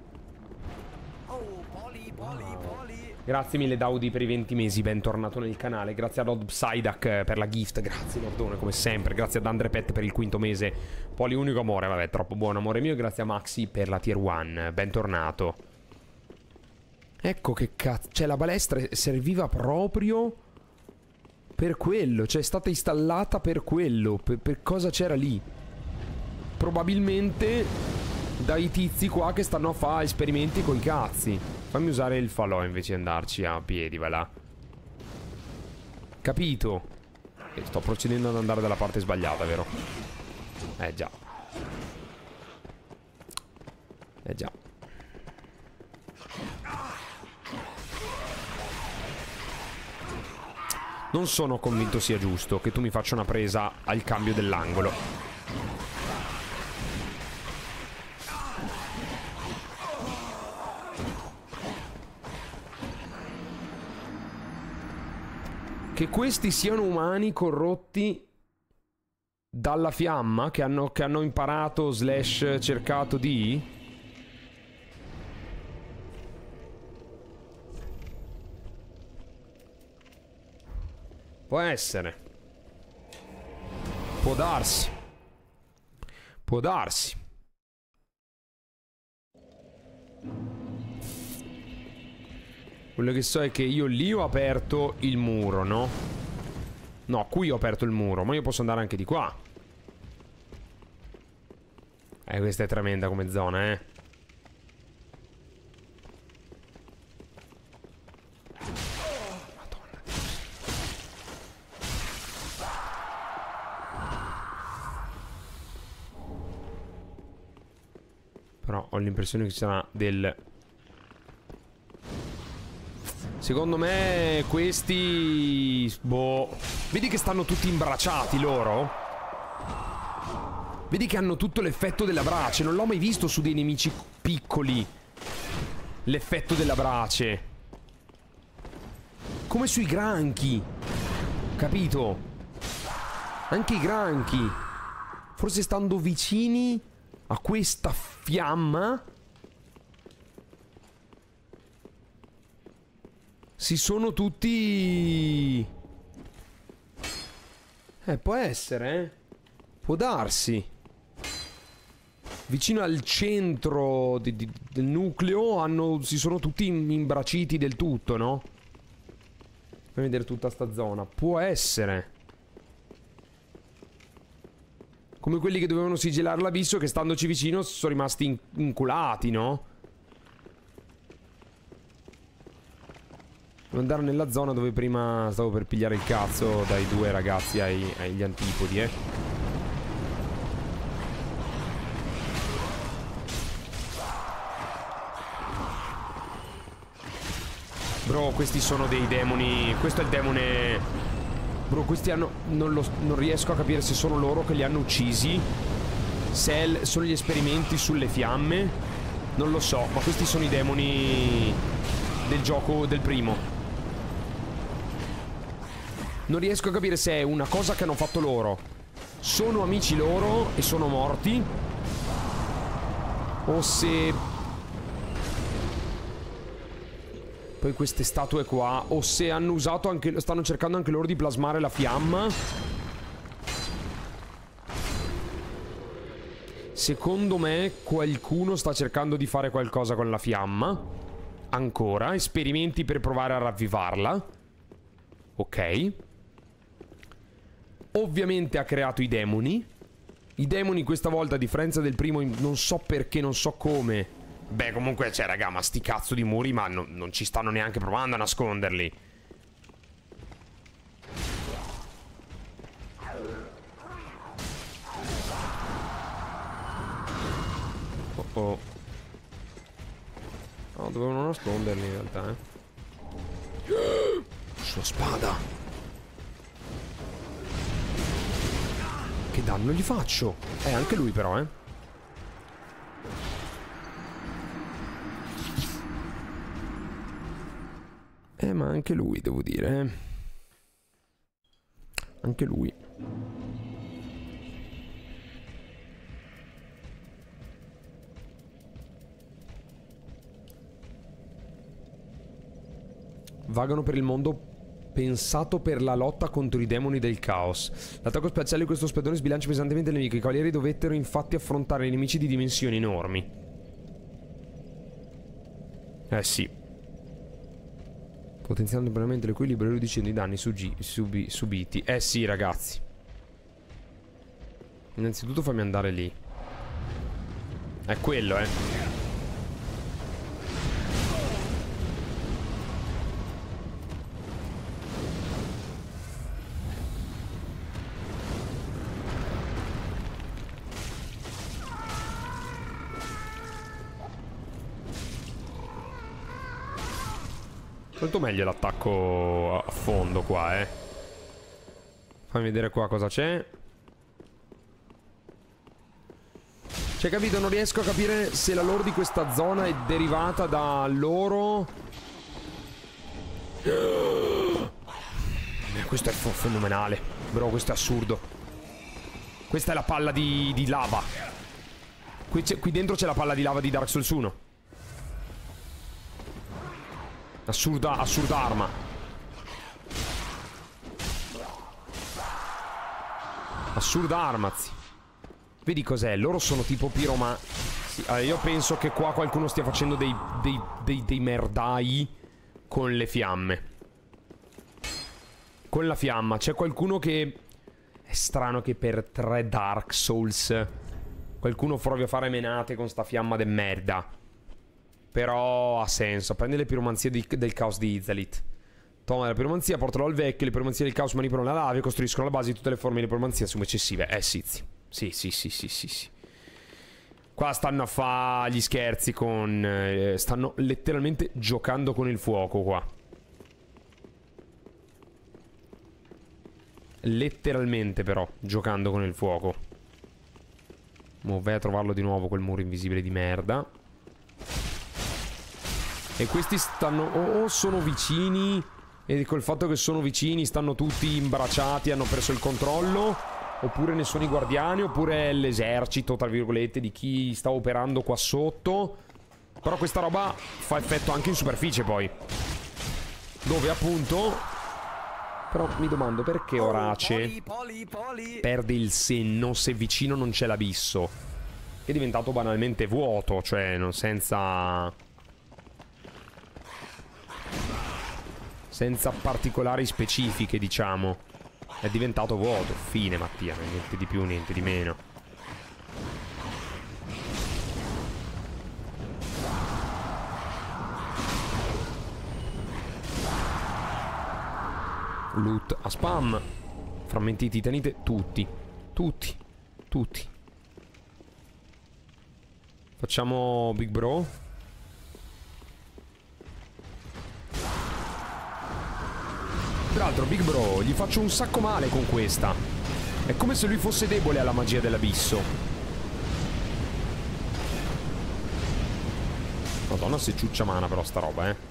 Oh, Poli. Grazie mille Daudi per i 20 mesi, bentornato nel canale. Grazie a Rod Psyduck per la gift. Grazie Nordone come sempre. Grazie ad Andre Pet per il quinto mese. Poli unico amore, vabbè, troppo buono amore mio. Grazie a Maxi per la tier 1. Bentornato. Ecco che cazzo. Cioè la balestra serviva proprio per quello. Cioè è stata installata per quello. Per cosa c'era lì? Probabilmente dai tizi qua che stanno a fare esperimenti coi cazzi. Fammi usare il falò invece di andarci a piedi, va là. Capito? Sto procedendo ad andare dalla parte sbagliata, vero? Già. Già. Non sono convinto sia giusto che tu mi faccia una presa al cambio dell'angolo. Che questi siano umani corrotti dalla fiamma che hanno imparato slash cercato di... Può essere. Può darsi. Può darsi. Quello che so è che io lì ho aperto il muro, no? No, qui ho aperto il muro, ma io posso andare anche di qua. Questa è tremenda come zona, eh. Però ho l'impressione che ci sarà del... Secondo me questi... Boh... Vedi che stanno tutti imbracciati loro? Vedi che hanno tutto l'effetto della brace. Non l'ho mai visto su dei nemici piccoli. L'effetto della brace. Come sui granchi. Capito? Anche i granchi. Forse stando vicini a questa fiamma si sono tutti... può essere, eh? Può darsi. Vicino al centro del nucleo si sono tutti imbraciti del tutto, no? Fammi vedere tutta sta zona. Può essere. Come quelli che dovevano sigillare l'abisso, che standoci vicino sono rimasti inculati, no? Devo andare nella zona dove prima stavo per pigliare il cazzo dai due ragazzi agli antipodi, eh. Bro, questi sono dei demoni. Questo è il demone... Bro, questi hanno... Non riesco a capire se sono loro che li hanno uccisi, se sono gli esperimenti sulle fiamme. Non lo so, ma questi sono i demoni del gioco del primo. Non riesco a capire se è una cosa che hanno fatto loro, sono amici loro e sono morti, o se... Poi queste statue qua, o se hanno usato anche... Stanno cercando anche loro di plasmare la fiamma. Secondo me qualcuno sta cercando di fare qualcosa con la fiamma. Ancora, esperimenti per provare a ravvivarla. Ok. Ovviamente ha creato i demoni. I demoni questa volta, a differenza del primo, non so perché, non so come. Beh, comunque, cioè, raga, ma sti cazzo di muri, ma non ci stanno neanche provando a nasconderli. Oh. No, dovevano nasconderli in realtà, eh. Sua spada. Che danno gli faccio? Anche lui però, eh. Ma anche lui, devo dire, eh. Anche lui. Vagano per il mondo pensato per la lotta contro i demoni del caos. L'attacco speciale di questo spedone sbilancia pesantemente il nemico. I cavalieri dovettero infatti affrontare nemici di dimensioni enormi. Sì. Potenziando temporaneamente l'equilibrio e riducendo i danni subiti. Sì, ragazzi. Innanzitutto fammi andare lì. È quello, eh. Molto meglio l'attacco a fondo qua, eh. Fammi vedere qua cosa c'è. Cioè, capito? Non riesco a capire se la lore di questa zona è derivata da loro. Questo è fenomenale. Bro, questo è assurdo. Questa è la palla di lava. Qui dentro c'è la palla di lava di Dark Souls 1. Assurda arma. Assurda arma, zi. Vedi cos'è? Loro sono tipo piroma. Sì, io penso che qua qualcuno stia facendo dei merdai con le fiamme. Con la fiamma. C'è qualcuno che... È strano che per 3 Dark Souls qualcuno provi a fare menate con sta fiamma de merda. Però ha senso. Prendi le piromanzie del caos di Izalith. Toma la piromanzia, portalo al vecchio. Le piromanzie del caos manipolano la lava e costruiscono la base di tutte le forme di piromanzia successive. Sì. Sì. Qua stanno a fare gli scherzi con... stanno letteralmente giocando con il fuoco qua. Letteralmente però, giocando con il fuoco. Mo vai a trovarlo di nuovo quel muro invisibile di merda. E questi stanno... o sono vicini e col fatto che sono vicini stanno tutti imbracciati, hanno perso il controllo, oppure ne sono i guardiani, oppure è l'esercito, tra virgolette, di chi sta operando qua sotto. Però questa roba fa effetto anche in superficie poi, dove appunto... Però mi domando perché Orace perde il senno se vicino non c'è l'abisso, che è diventato banalmente vuoto, cioè non senza particolari specifiche, diciamo. È diventato vuoto. Fine, Mattia. Niente di più, niente di meno. Loot a spam. Frammenti di titanite. Tutti. Facciamo Big Bro. Tra l'altro Big Bro gli faccio un sacco male con questa. È come se lui fosse debole alla magia dell'abisso. Madonna, se ciuccia mana però sta roba, eh.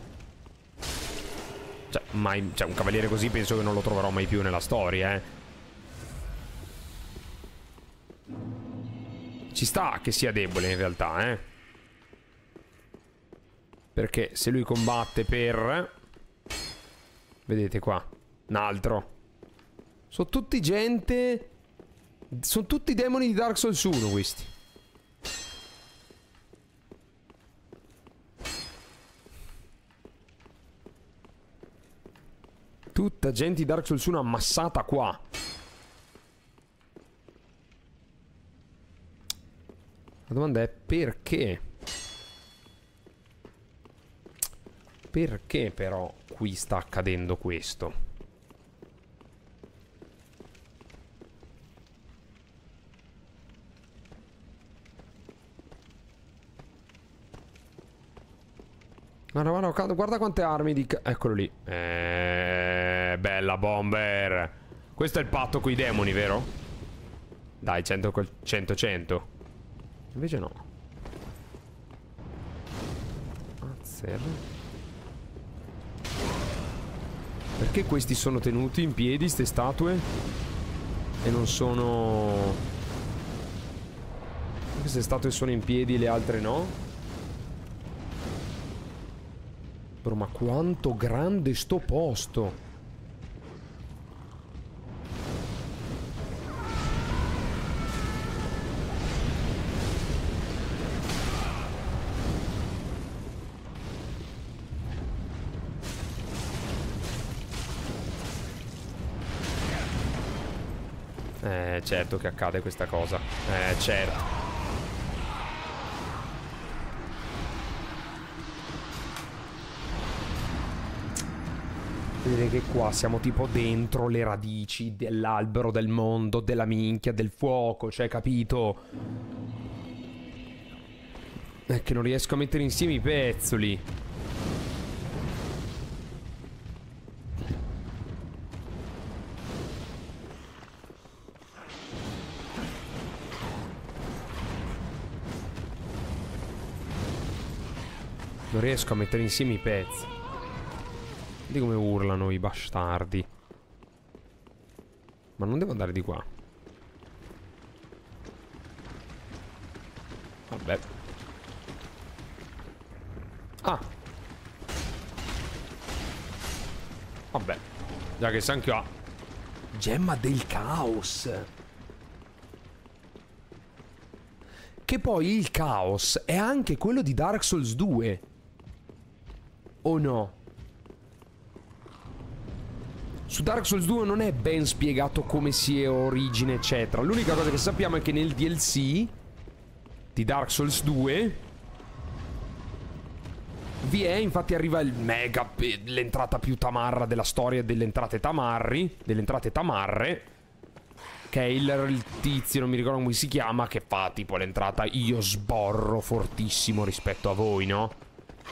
Cioè, un cavaliere così penso che non lo troverò mai più nella storia, eh. Ci sta che sia debole in realtà, eh. Perché se lui combatte per... Vedete qua, un altro. Sono tutti gente... Sono tutti demoni di Dark Souls 1 questi. Tutta gente di Dark Souls 1 ammassata qua. La domanda è perché? Perché però qui sta accadendo questo? Guarda quante armi di... Eccolo lì. Bella bomber. Questo è il patto coi demoni, vero? Dai, 100 col 100. Invece no. Azzer. Perché questi sono tenuti in piedi, ste statue? E non sono... Queste statue sono in piedi, le altre no? Bro, ma quanto grande sto posto! Certo che accade questa cosa. Certo. Vedete che qua siamo tipo dentro le radici dell'albero del mondo, della minchia, del fuoco, cioè, capito? È che non riesco a mettere insieme i pezzoli. Non riesco a mettere insieme i pezzi. Vedi come urlano i bastardi. Ma non devo andare di qua. Vabbè. Ah. Vabbè. Già che siamo qua. Gemma del caos. Che poi il caos è anche quello di Dark Souls 2. O no? Su Dark Souls 2 non è ben spiegato come sia origine, eccetera. L'unica cosa che sappiamo è che nel DLC di Dark Souls 2 vi è, infatti arriva il mega, l'entrata più tamarra della storia delle entrate tamarre, che è il tizio, non mi ricordo come si chiama, che fa tipo l'entrata io sborro fortissimo rispetto a voi, no?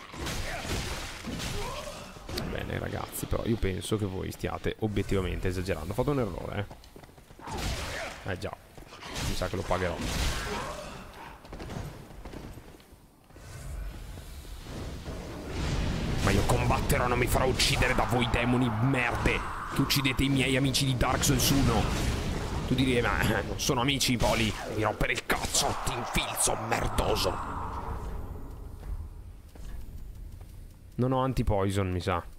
Bene ragazzi, però io penso che voi stiate obiettivamente esagerando. Ho fatto un errore, già. Mi sa che lo pagherò. Ma io combatterò, non mi farò uccidere da voi demoni merde che uccidete i miei amici di Dark Souls 1. Tu direi, ma non sono amici, Poli. Mi rompere il cazzo, ti infilzo, merdoso. Non ho anti-poison, mi sa.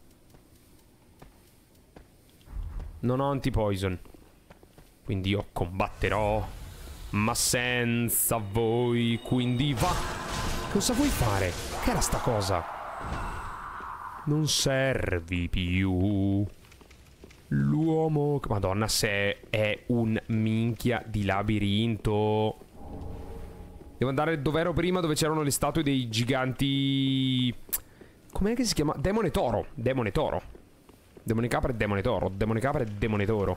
Non ho anti-poison. Quindi io combatterò, ma senza voi. Quindi va. Cosa vuoi fare? Che era sta cosa? Non servi più. L'uomo... Madonna, se è un minchia di labirinto. Devo andare dove ero prima, dove c'erano le statue dei giganti... Com'è che si chiama? Demone toro. Demone toro. Demone capra e demone toro. Demone capra e demone toro.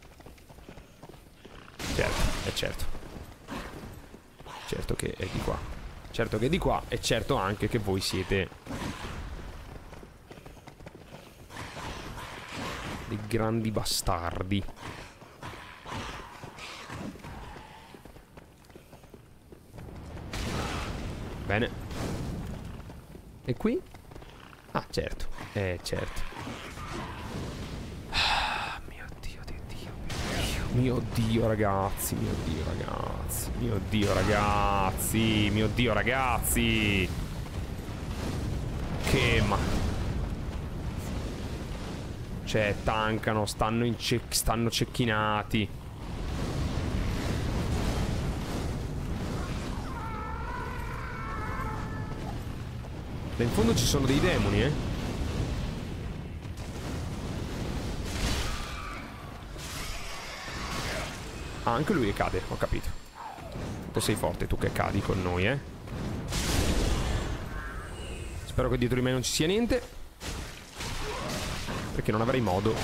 Certo, è certo. Certo che è di qua. Certo che è di qua. E certo anche che voi siete dei grandi bastardi. Bene. E qui? Ah, certo. Certo. Mio Dio ragazzi, mio Dio ragazzi, mio Dio ragazzi, mio Dio ragazzi. Che ma... Cioè, tankano, stanno cecchinati. Beh, in fondo ci sono dei demoni, Ah, anche lui cade, ho capito. Tu sei forte, tu che cadi con noi, Spero che dietro di me non ci sia niente, perché non avrei modo.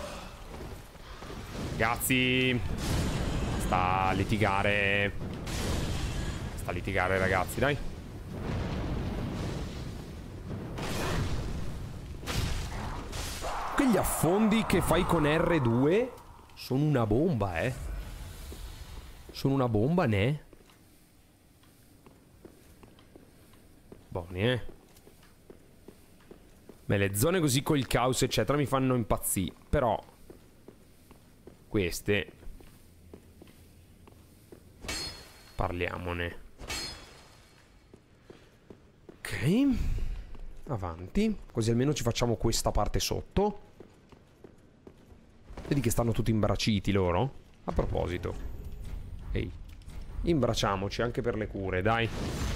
Ragazzi, sta a litigare. Basta litigare, ragazzi, dai. Quegli affondi che fai con R2 sono una bomba, Sono una bomba, ne? Buoni, Beh, le zone così col caos, eccetera, mi fanno impazzire. Però queste parliamone. Ok. Avanti. Così almeno ci facciamo questa parte sotto. Vedi che stanno tutti imbraciti loro? A proposito. Ehi, imbracciamoci anche per le cure, dai.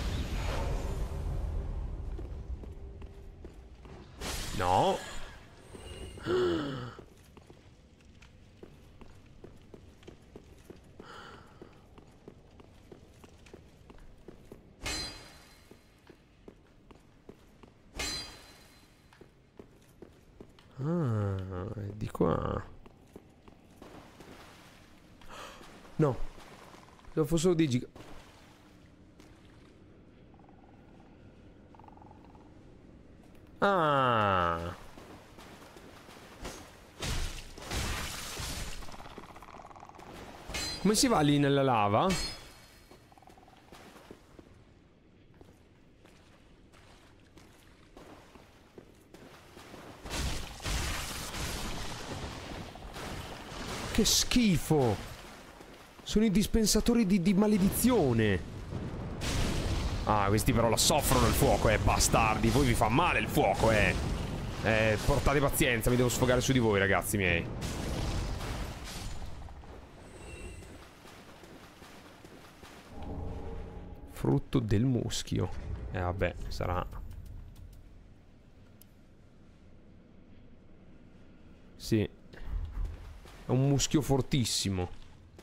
No. Ah, è di qua. No. Se fossero dei giga... Ah. Come si va lì nella lava? Che schifo! Sono i dispensatori di maledizione. Ah, questi però la soffrono il fuoco, bastardi. Voi vi fa male il fuoco, portate pazienza, mi devo sfogare su di voi, ragazzi miei. Frutto del muschio. Vabbè, sarà... Sì. È un muschio fortissimo.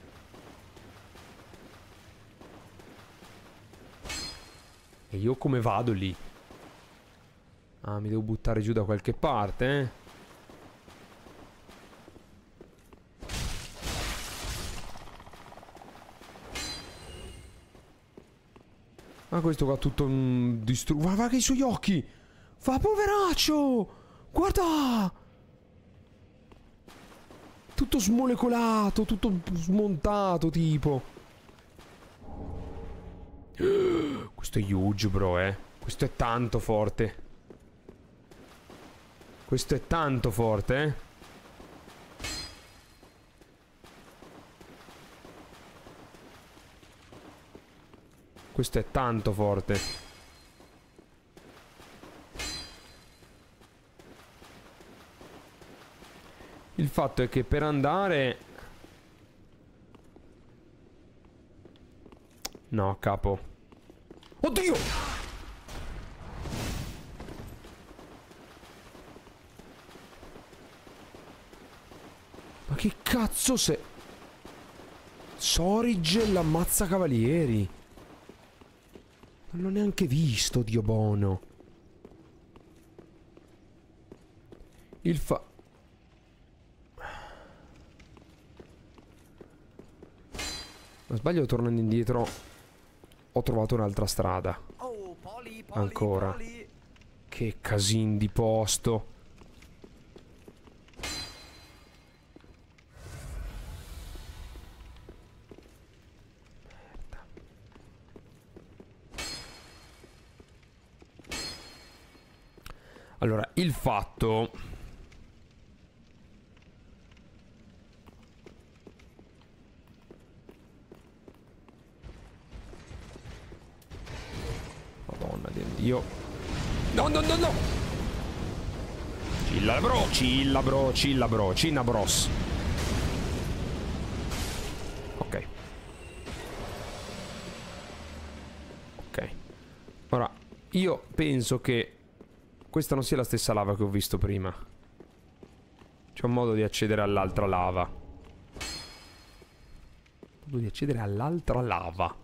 E io come vado lì? Ah, mi devo buttare giù da qualche parte, Ma questo qua tutto distrutto. Va che i suoi occhi! Va, poveraccio! Guarda! Tutto smolecolato, tutto smontato, tipo. Questo è huge, bro, Questo è tanto forte. Questo è tanto forte, Questo è tanto forte. Il fatto è che per andare... No, capo. Oddio! Ma che cazzo sei? Sorige l'ammazza cavalieri. Non l'ho neanche visto, Dio buono. Ma sbaglio, tornando indietro ho trovato un'altra strada. Ancora. Che casin di posto. Merda. Allora, il fatto... Madonna del Dio. No, no, no, no! Chilla bro, chilla bro, chilla bro, chilla bros. Ok. Ok. Ora, io penso che questa non sia la stessa lava che ho visto prima. C'è un modo di accedere all'altra lava. Modo di accedere all'altra lava.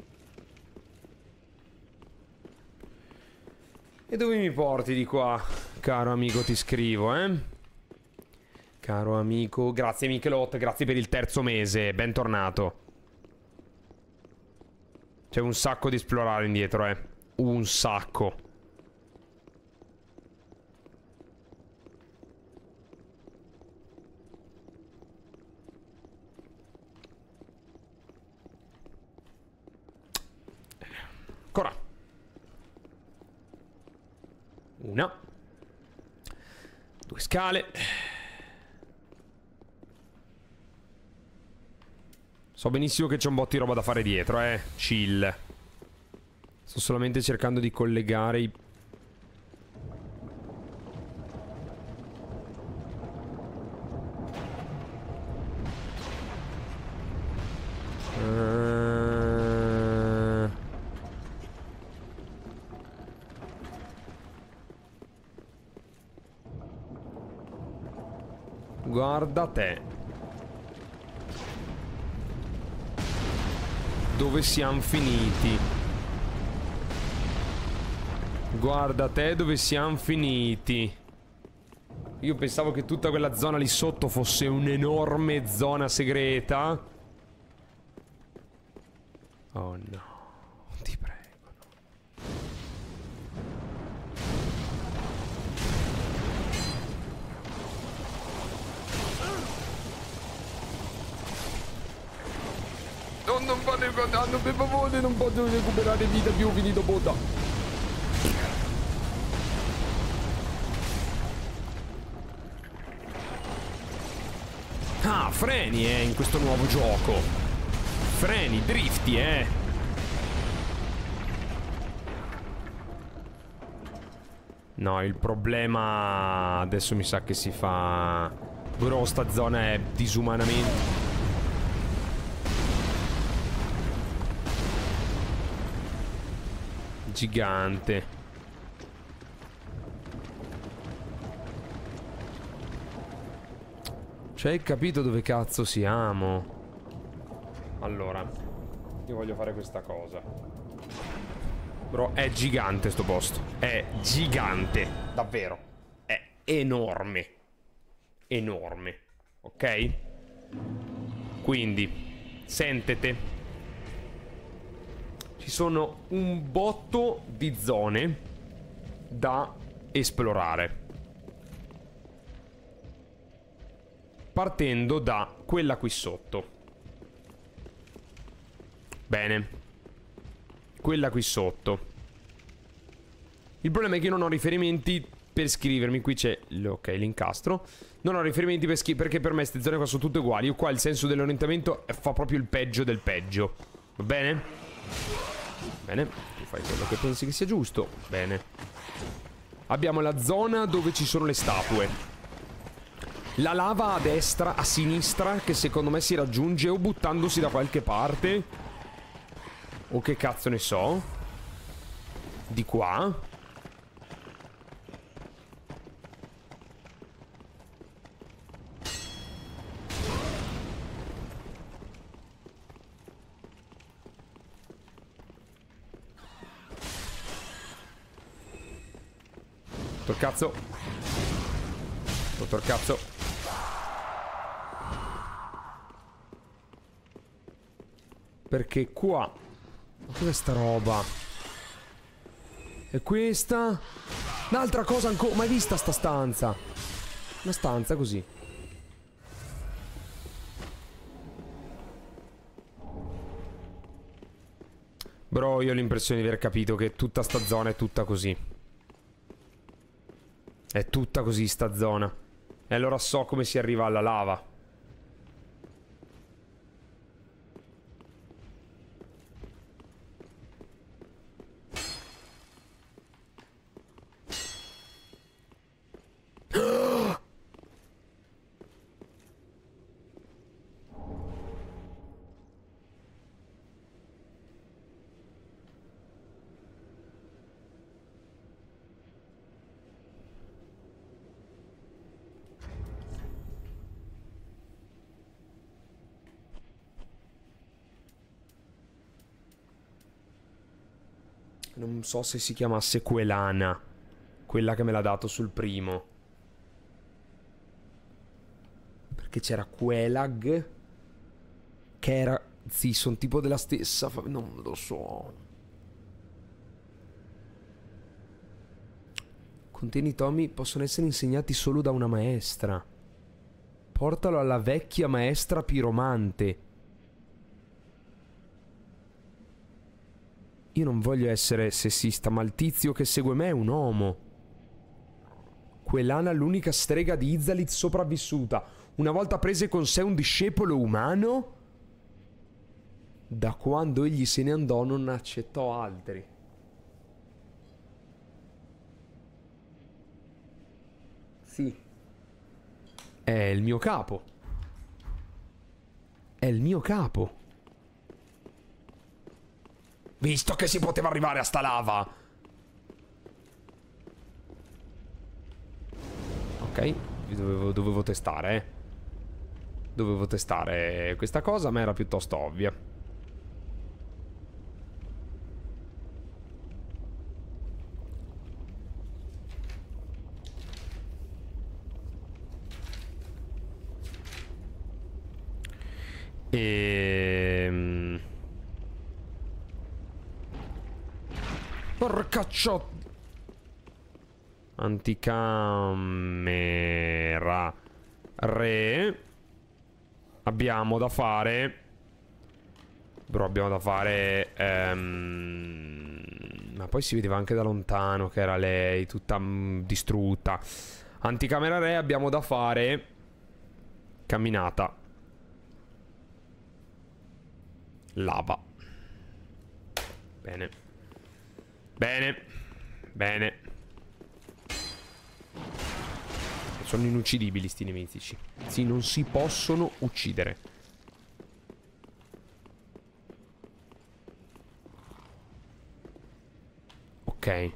E dove mi porti di qua? Caro amico, ti scrivo, Caro amico. Grazie Michelot, grazie per il terzo mese. Bentornato. C'è un sacco di esplorare indietro, un sacco. Ancora. Una. 2 scale. So benissimo che c'è un botto di roba da fare dietro, chill. Sto solamente cercando di collegare i... Guarda te. Dove siamo finiti? Guarda te dove siamo finiti. Io pensavo che tutta quella zona lì sotto fosse un'enorme zona segreta. Oh no, ti prego, no. Non fanno danno, per favore, non posso recuperare vita più, finito botta. Ah, freni, in questo nuovo gioco. Freni, drifti, No, il problema adesso mi sa che si fa... Bro, sta zona è disumanamente... gigante. Cioè, hai capito dove cazzo siamo? Allora, io voglio fare questa cosa. Bro, è gigante sto posto. È gigante. Davvero. È enorme. Enorme. Ok? Quindi, sentete. Ci sono un botto di zone da esplorare. Partendo da quella qui sotto. Bene. Quella qui sotto. Il problema è che io non ho riferimenti per scrivermi. Qui c'è, ok, l'incastro. Non ho riferimenti per perché per me queste zone qua sono tutte uguali. Io qua il senso dell'orientamento fa proprio il peggio del peggio. Va bene? Bene, tu fai quello che pensi che sia giusto. Bene. Abbiamo la zona dove ci sono le statue. La lava a destra, a sinistra, che secondo me si raggiunge o buttandosi da qualche parte, o che cazzo ne so. Di qua. Dottor cazzo. Dottor cazzo. Perché qua... Cos'è sta roba? E questa? Un'altra cosa ancora... Mai vista sta stanza? Una stanza così. Bro, io ho l'impressione di aver capito che tutta sta zona è tutta così. È tutta così sta zona. E allora so come si arriva alla lava. Non so se si chiamasse Quelana. Quella che me l'ha dato sul primo. Perché c'era Quelag, che era... Sì, sono tipo della stessa... Non lo so. Contieni tomi possono essere insegnati solo da una maestra. Portalo alla vecchia maestra piromante. Io non voglio essere sessista, ma il tizio che segue me è un uomo. Quell'Ana è l'unica strega di Izalith sopravvissuta. Una volta prese con sé un discepolo umano, da quando egli se ne andò non accettò altri. Sì. È il mio capo. È il mio capo. Visto che si poteva arrivare a sta lava. Ok, dovevo testare, Dovevo testare questa cosa, ma era piuttosto ovvia. Porca ciò. Anticamera re. Abbiamo da fare. Però abbiamo da fare ma poi si vedeva anche da lontano che era lei, tutta distrutta. Anticamera re, abbiamo da fare camminata. Lava. Bene. Bene. Bene. Sono inuccidibili sti nemici. Sì, non si possono uccidere. Ok.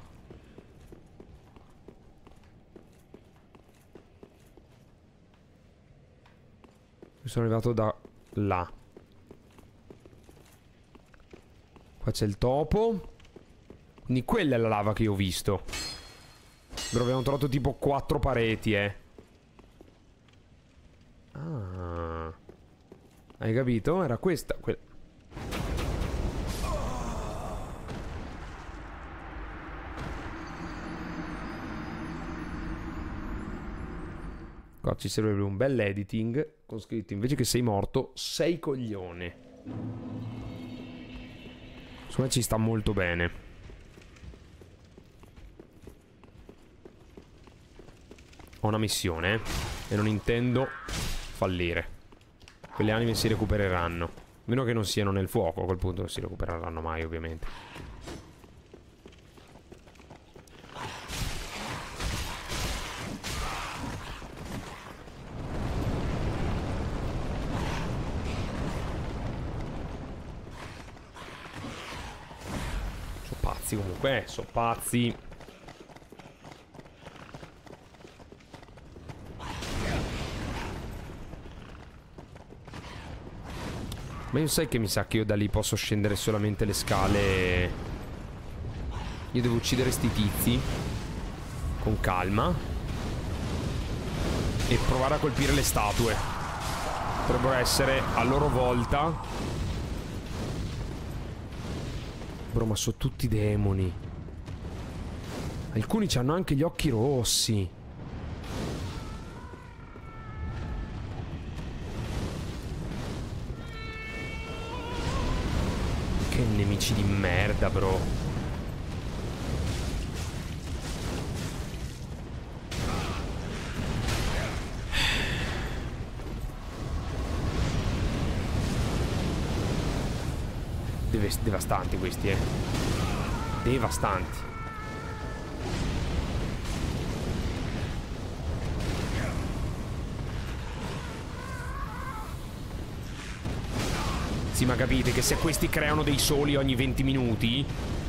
Sono arrivato da là. Qua c'è il topo. Quindi quella è la lava che io ho visto. Però abbiamo trovato tipo 4 pareti, Ah. Hai capito? Era questa. Qua ci serve un bel editing con scritto: invece che sei morto, sei coglione. Secondo me ci sta molto bene. Ho una missione, e non intendo fallire. Quelle anime si recupereranno. A meno che non siano nel fuoco, a quel punto non si recupereranno mai, ovviamente. Sono pazzi comunque, sono pazzi. Ma io sai che mi sa che io da lì posso scendere solamente le scale. Io devo uccidere sti tizi con calma e provare a colpire le statue. Potrebbero essere a loro volta. Bro, ma sono tutti demoni. Alcuni hanno anche gli occhi rossi. Che nemici di merda, bro. Devastanti questi, Devastanti. Sì, ma capite che se questi creano dei soli ogni 20 minuti...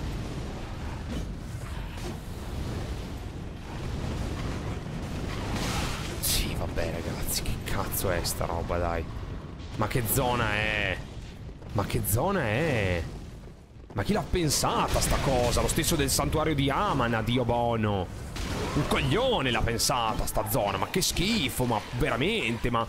Sì, vabbè ragazzi, che cazzo è sta roba, dai. Ma che zona è? Ma che zona è? Ma chi l'ha pensata sta cosa? Lo stesso del santuario di Amana, Dio buono. Un coglione l'ha pensata sta zona. Ma che schifo, ma veramente, ma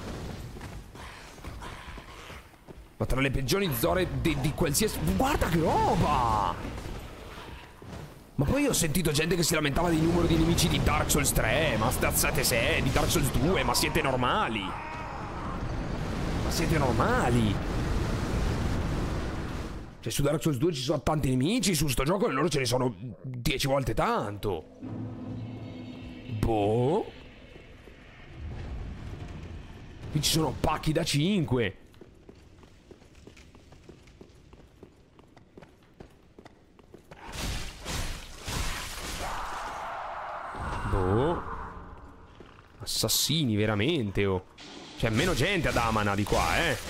tra le peggiori zone di qualsiasi... Guarda che roba! Ma poi ho sentito gente che si lamentava del numero di nemici di Dark Souls 3. Ma stazzate se, di Dark Souls 2. Ma siete normali? Ma siete normali? Cioè su Dark Souls 2 ci sono tanti nemici. Su sto gioco loro ce ne sono 10 volte tanto. Boh. Qui ci sono pacchi da 5. Boh. Assassini veramente, oh. C'è meno gente ad Amana di qua,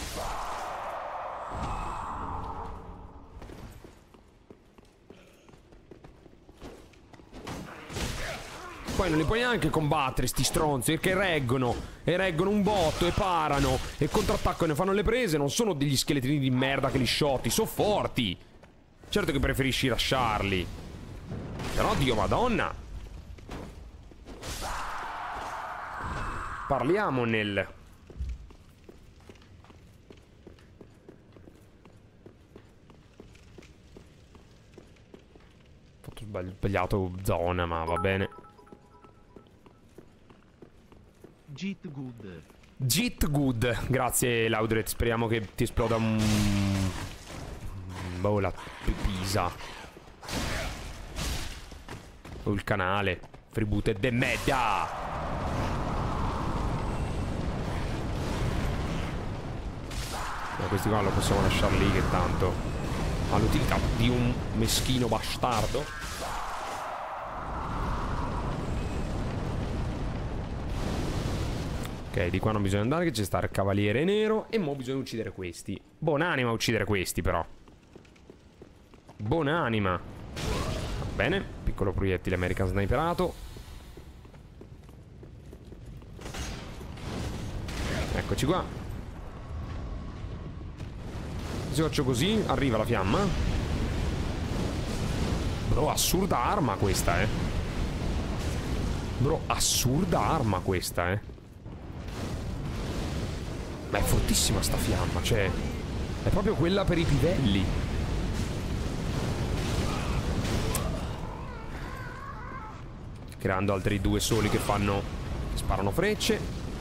Poi non li puoi neanche combattere sti stronzi, perché reggono. E reggono un botto e parano e contrattaccano e fanno le prese. Non sono degli scheletrini di merda che li shotti, sono forti. Certo che preferisci lasciarli. Però Dio madonna. Parliamo nel... Ho sbagliato zona, ma va bene. Git good. Git good. Grazie Laudret. Speriamo che ti esploda un... Boh, la Pisa. O il canale. Freebooted the media. Ma questi qua lo possiamo lasciar lì che tanto ha l'utilità di un meschino bastardo. Ok, di qua non bisogna andare, che c'è sta il cavaliere nero. E mo bisogna uccidere questi. Buonanima uccidere questi però. Buonanima. Va bene, piccolo proiettile American sniperato. Eccoci qua. Se faccio così, arriva la fiamma. Bro, assurda arma questa, Bro, assurda arma questa, Ma è fortissima sta fiamma, cioè... È proprio quella per i pivelli. Creando altri due soli che fanno... Che sparano frecce.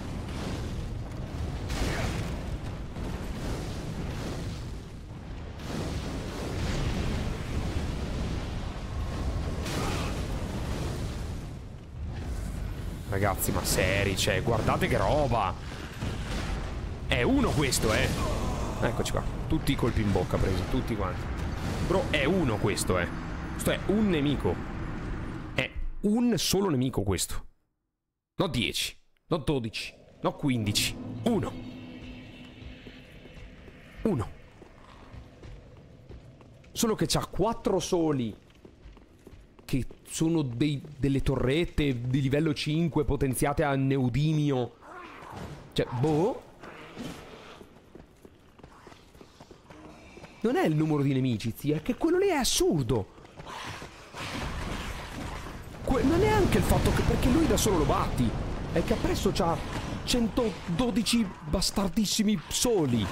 Ragazzi, ma seri, cioè, guardate che roba. È uno questo, Eccoci qua. Tutti i colpi in bocca presi, tutti quanti. Bro, è uno questo, Questo è un nemico. È un solo nemico questo. No 10, no 12, no 15. Uno. Uno. Solo che c'ha 4 soli. Che sono delle torrette di livello 5 potenziate a neodimio. Cioè, boh. Non è il numero di nemici, zia, è che quello lì è assurdo. Non è anche il fatto che perché lui da solo lo batti. È che appresso c'ha 112 bastardissimi soli.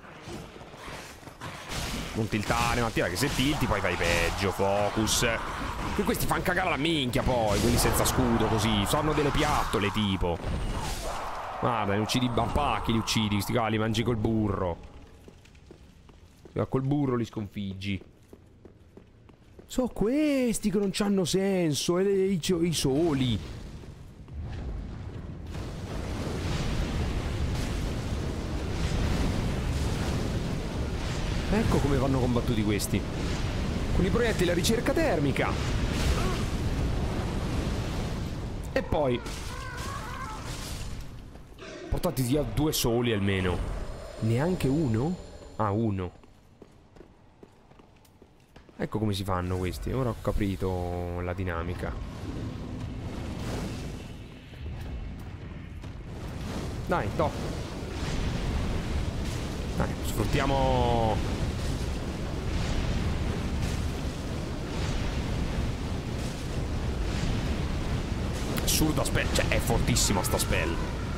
Non tiltare, Mattia, che se tilti poi fai peggio, focus. Che questi fanno cagare la minchia poi, quelli senza scudo così. Sono delle piattole tipo. Guarda, li uccidi a pacchi, li uccidi, questi qua li mangi col burro. Col burro li sconfiggi. So questi che non c'hanno senso. E i soli. Ecco come vanno combattuti questi. Con i proiettili a ricerca termica. E poi portati via 2 soli almeno. Neanche uno? Ah, uno. Ecco come si fanno questi. Ora ho capito la dinamica. Dai, top. Dai, sfruttiamo. assurda spell. Cioè, è fortissima sta spell.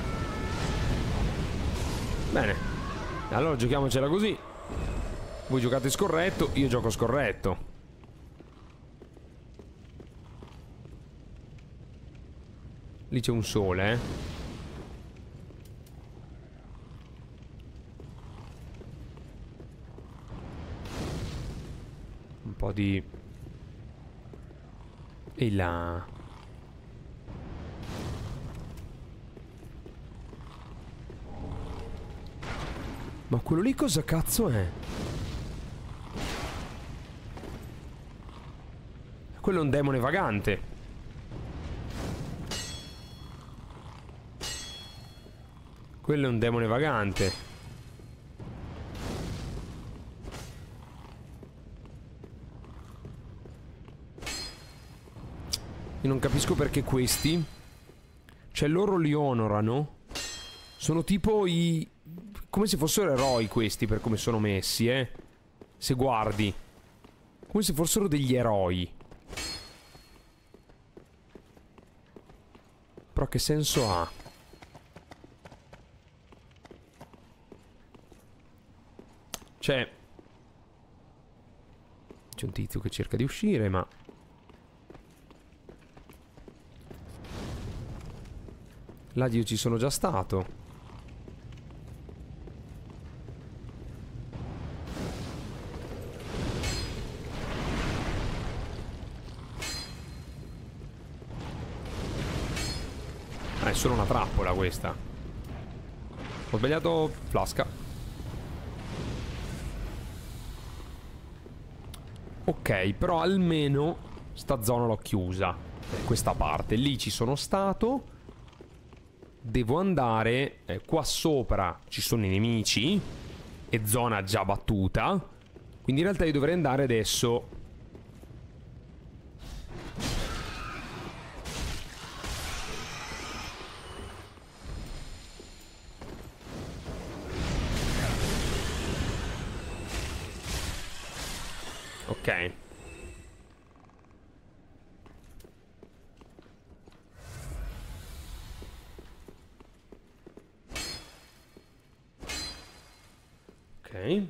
Bene. Allora giochiamocela così. Voi giocate scorretto, io gioco scorretto. Lì c'è un sole, Un po' di... E là... Ma quello lì cosa cazzo è? Quello è un demone vagante. Quello è un demone vagante. Io non capisco perché questi, cioè loro li onorano. Sono tipo i... come se fossero eroi questi, per come sono messi, Se guardi, come se fossero degli eroi. Però che senso ha? Cioè, c'è un tizio che cerca di uscire, ma... là io ci sono già stato. Ah, è solo una trappola questa. Ho sbagliato flasca. Ok, però almeno sta zona l'ho chiusa. Questa parte. Lì ci sono stato. Devo andare... qua sopra ci sono i nemici. E zona già battuta. Quindi in realtà io dovrei andare adesso... ok. Ok.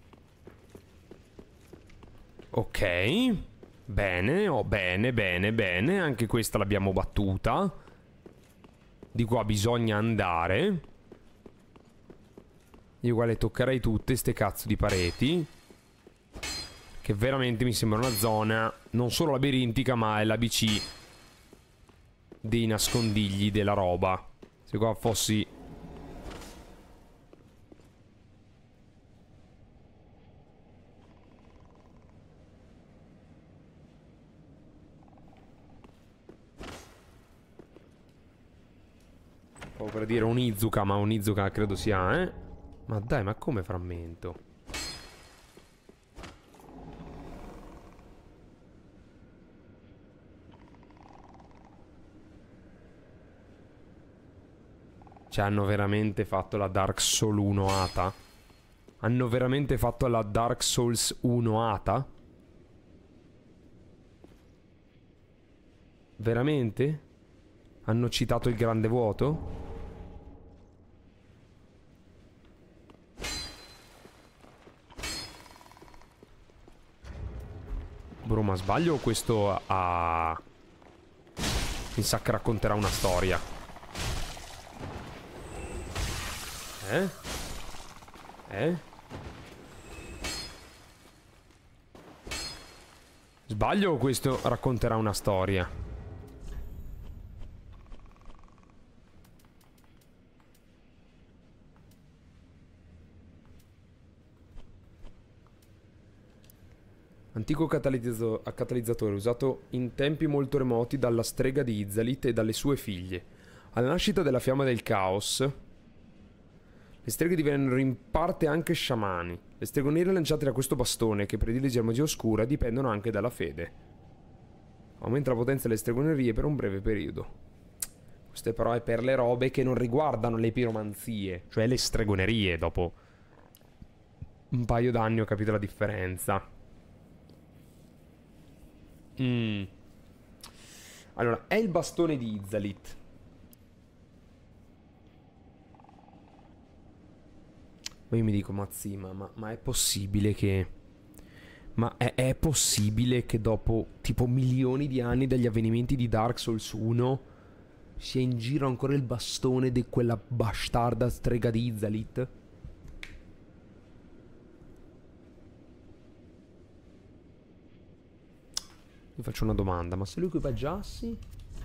Ok. Bene, oh, bene, bene, bene. Anche questa l'abbiamo battuta. Di qua bisogna andare. Io uguale toccherei tutte ste cazzo di pareti. Che veramente mi sembra una zona non solo labirintica, ma è l'ABC dei nascondigli della roba. Se qua fossi... stavo per dire un Izuka, ma un Izuka credo sia, Ma dai, ma come frammento? Cioè hanno veramente fatto la Dark Souls 1 ata? Hanno veramente fatto la Dark Souls 1 ata? Veramente? Hanno citato il grande vuoto? Bro, ma sbaglio o questo ha... mi sa che racconterà una storia? Sbaglio o questo racconterà una storia? Antico catalizzatore usato in tempi molto remoti dalla strega di Izzalit e dalle sue figlie. Alla nascita della fiamma del caos, le streghe divennero in parte anche sciamani. Le stregonerie lanciate da questo bastone, che predilige la magia oscura, dipendono anche dalla fede. Aumenta la potenza delle stregonerie per un breve periodo. Queste però è per le robe che non riguardano le piromanzie, cioè le stregonerie. Dopo un paio d'anni ho capito la differenza. Allora, è il bastone di Izzalit. Ma io mi dico, ma è possibile che... Ma è possibile che dopo tipo milioni di anni dagli avvenimenti di Dark Souls 1 sia in giro ancora il bastone di quella bastarda strega di Izzalit? Io faccio una domanda, ma se lo equipaggiassi?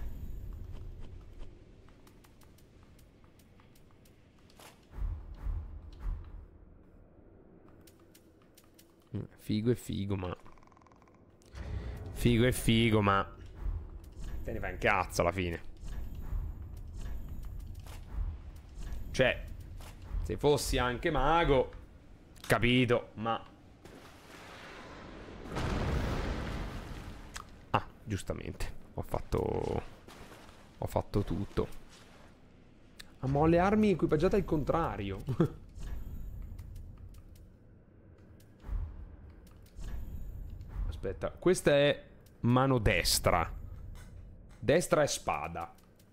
Figo e figo, ma... Figo e figo, ma... Te ne va in cazzo alla fine. Cioè, se fossi anche mago, capito, ma... Ah, giustamente. Ho fatto tutto. Ah, ma ho le armi equipaggiate al contrario. Aspetta, questa è mano destra. Destra è spada.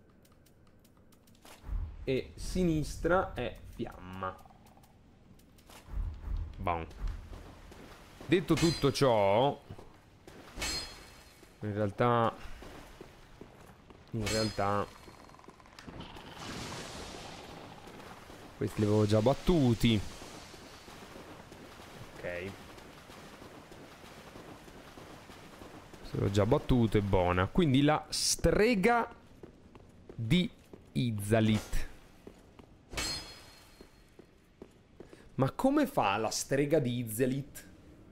E sinistra è fiamma. Bon. Detto tutto ciò, in realtà questi li avevo già battuti. Ok. L'ho già battuto, è buona. Quindi la strega di Izzalit. Ma come fa la strega di Izzalit,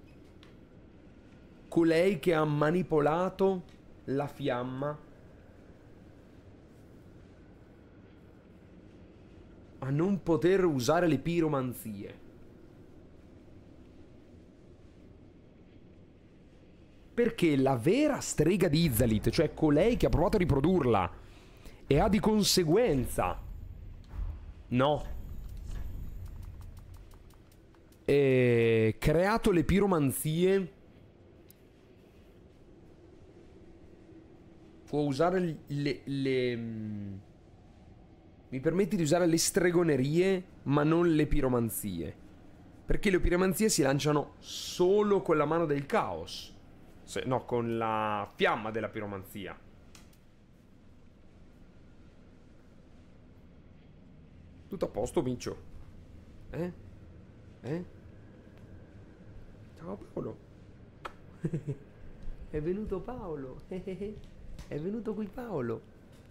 colei che ha manipolato la fiamma, a non poter usare le piromanzie? Perché la vera strega di Izzalit, cioè colei che ha provato a riprodurla e ha di conseguenza, no, creato le piromanzie, può usare mi permetti di usare le stregonerie, ma non le piromanzie. Perché le piromanzie si lanciano solo con la mano del caos. No, con la fiamma della piromanzia. Tutto a posto, Miccio? Eh? Ciao Paolo. È venuto Paolo. È venuto qui Paolo.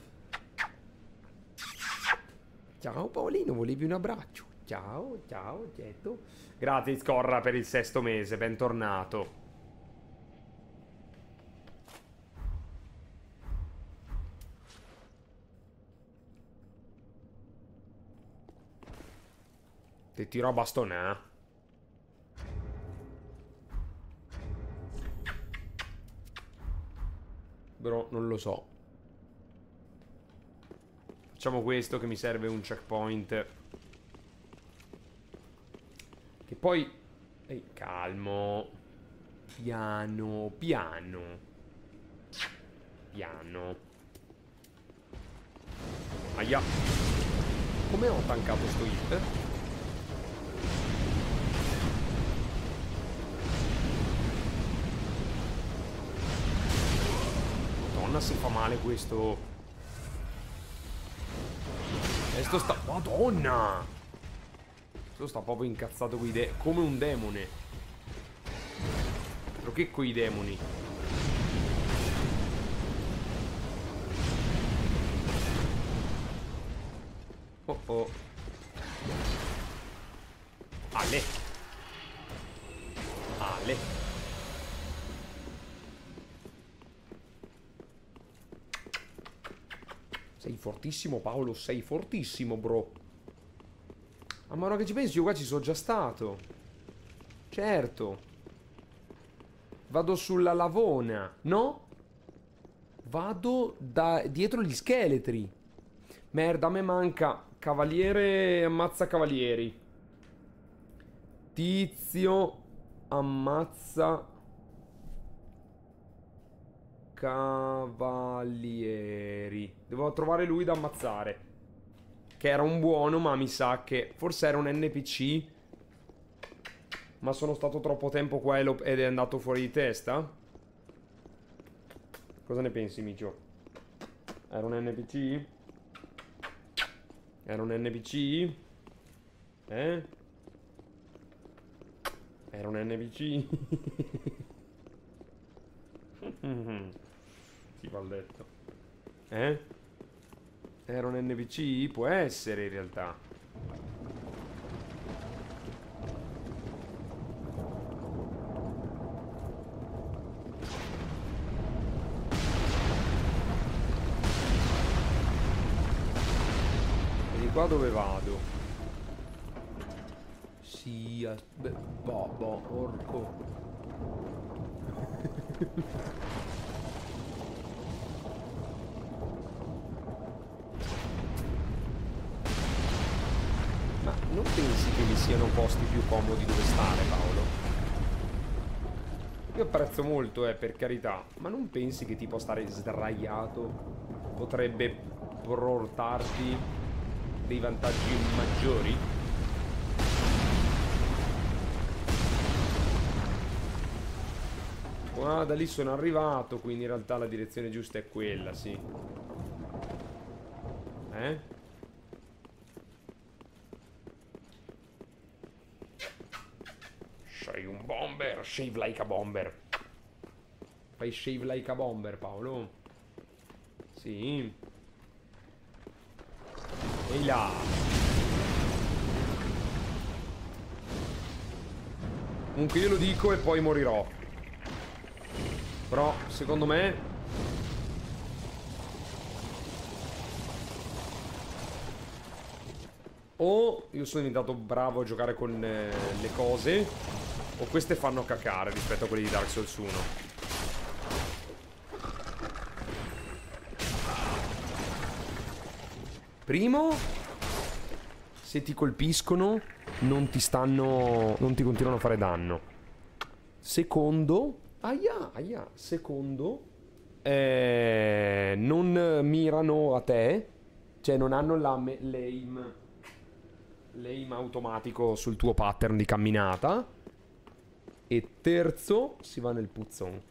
Ciao Paolino, volevi un abbraccio? Ciao, ciao, certo. Grazie Scorra per il 6° mese, bentornato. Ti tiro a bastone, Però non lo so. Facciamo questo che mi serve un checkpoint. Che poi... Ehi, calmo. Piano, piano. Piano. Aia. Come ho tankato sto hit? Madonna, si fa male questo. Questo sta... Madonna! Questo sta proprio incazzato coi demoni. Come un demone. Però che coi demoni? Oh oh. Ale. Ale. Sei fortissimo Paolo, sei fortissimo bro. Ma ora che ci pensi io qua ci sono già stato. Certo. Vado sulla lavona, no? Vado dietro gli scheletri. Merda, a me manca cavaliere ammazza cavalieri. Tizio ammazza Cavalieri. Devo trovare lui da ammazzare. Che era un buono, ma mi sa che forse era un NPC. Ma sono stato troppo tempo qua ed è andato fuori di testa. Cosa ne pensi, Micio? Era un NPC? Era un NPC? Eh? Era un NPC? Ti va letto. Eh? Era un NPC? Può essere in realtà. E di qua dove vado? Sì, boh, orco. Ma non pensi che vi siano posti più comodi dove stare, Paolo? Io apprezzo molto, per carità, ma non pensi che tipo stare sdraiato potrebbe portarti dei vantaggi maggiori? Ah, da lì sono arrivato, quindi in realtà la direzione giusta è quella, sì. Sei un bomber, shave like a bomber. Fai shave like a bomber, Paolo. Sì. Ehi là. Comunque io lo dico e poi morirò. Però, secondo me... o io sono diventato bravo a giocare con le cose, o queste fanno cacare rispetto a quelle di Dark Souls 1. Primo, se ti colpiscono, non ti continuano a fare danno. Secondo... Aia. Secondo, non mirano a te. Cioè non hanno l'aim automatico sul tuo pattern di camminata. E terzo, si va nel puzzone.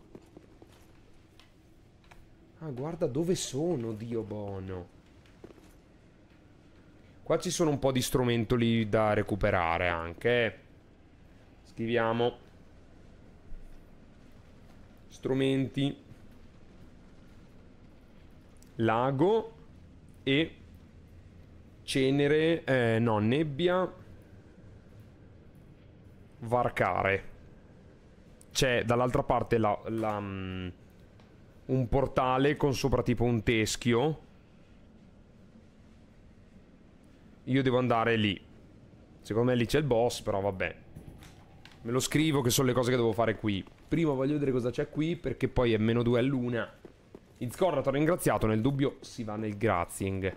Ah, guarda dove sono, Dio buono. Qua ci sono un po' di strumentoli da recuperare anche. Scriviamo strumenti, lago e cenere, no, nebbia, varcare. C'è dall'altra parte un portale con sopra tipo un teschio. Io devo andare lì. Secondo me lì c'è il boss, però vabbè. Me lo scrivo che sono le cose che devo fare qui. Prima voglio vedere cosa c'è qui, perché poi è -2 all'una. Izgorra, t'ho ringraziato. Nel dubbio si va nel grazing.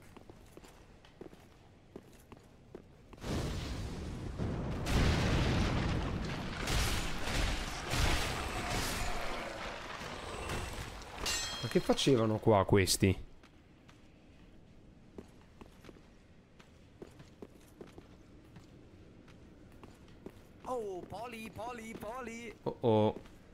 Ma che facevano qua questi? Oh, Poli. Oh oh.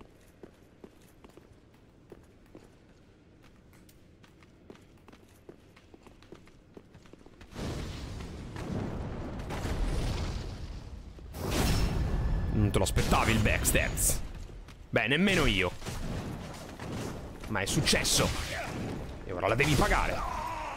Non te lo aspettavi il backstabs? Beh, nemmeno io. Ma è successo. E ora la devi pagare.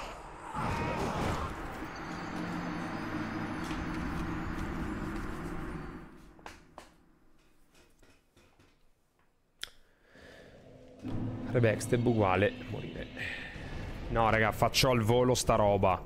Backstab uguale morire. No raga, faccio al volo sta roba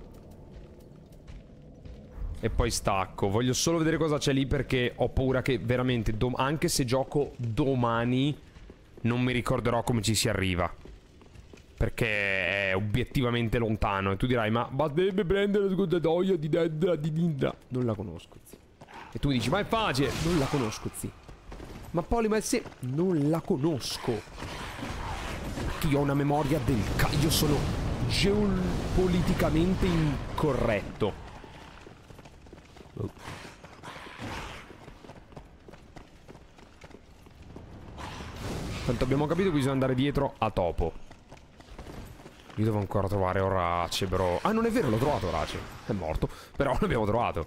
e poi stacco. Voglio solo vedere cosa c'è lì, perché ho paura che veramente anche se gioco domani non mi ricorderò come ci si arriva, perché è obiettivamente lontano. E tu dirai, ma deve prendere la scudatoia di Dedra di Nidra. Non la conosco, zi. E tu dici, ma è facile. Non la conosco, zi. Ma Poli, ma è se... non la conosco. Che io ho una memoria del io sono geopoliticamente incorretto. Oh. Tanto abbiamo capito che bisogna andare dietro a Topo. Io devo ancora trovare Orace, bro. Ah, non è vero, l'ho trovato Orace. È morto. Però l'abbiamo trovato.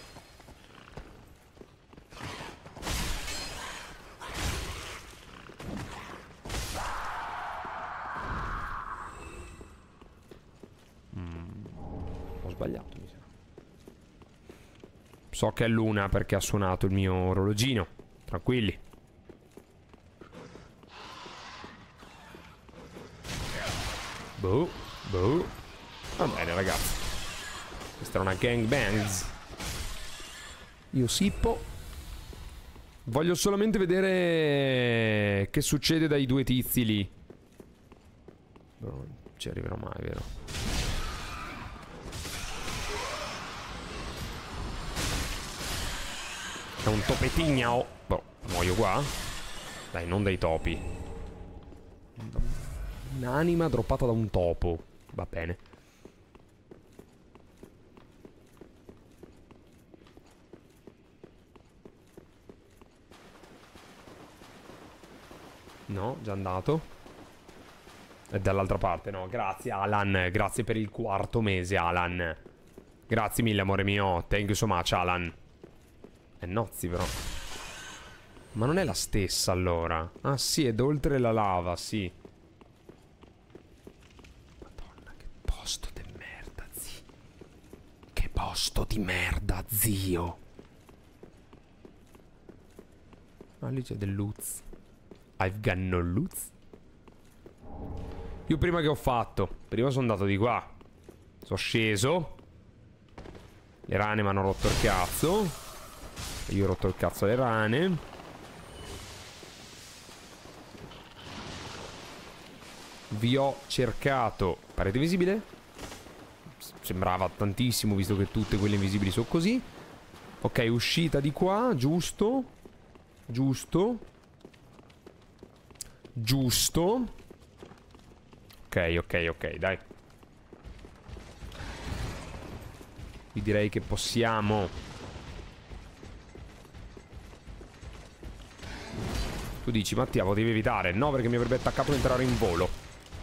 Ho sbagliato, mi sa. So che è l'una perché ha suonato il mio orologino. Tranquilli. Boh, boh. Va bene, ragazzi. Questa è una gangbangs. Io sippo. Voglio solamente vedere che succede dai due tizi lì. Non ci arriverò mai, vero? È un topetigno. Boh, muoio qua? Dai, non dai topi. Un'anima droppata da un topo. Va bene. No, già andato. È dall'altra parte, no. Grazie, Alan. Grazie per il 4º mese, Alan. Grazie mille, amore mio. Thank you so much, Alan. È Nozzi, però. Ma non è la stessa, allora. Ah, sì, è oltre la lava, sì. Madonna, che posto di merda, zio. Che posto di merda, zio. Ah, lì c'è del Lutz. I've got no Lutz. Io prima che ho fatto? Prima sono andato di qua. Sono sceso. Le rane mi hanno rotto il cazzo. Io ho rotto il cazzo alle rane. Vi ho cercato. Parete visibile? Sembrava tantissimo, visto che tutte quelle invisibili sono così. Ok, uscita di qua, giusto. Giusto. Giusto. Ok, ok, ok, dai. Vi direi che possiamo. Tu dici, Mattia, potevi evitare? No, perché mi avrebbe attaccato entrare in volo.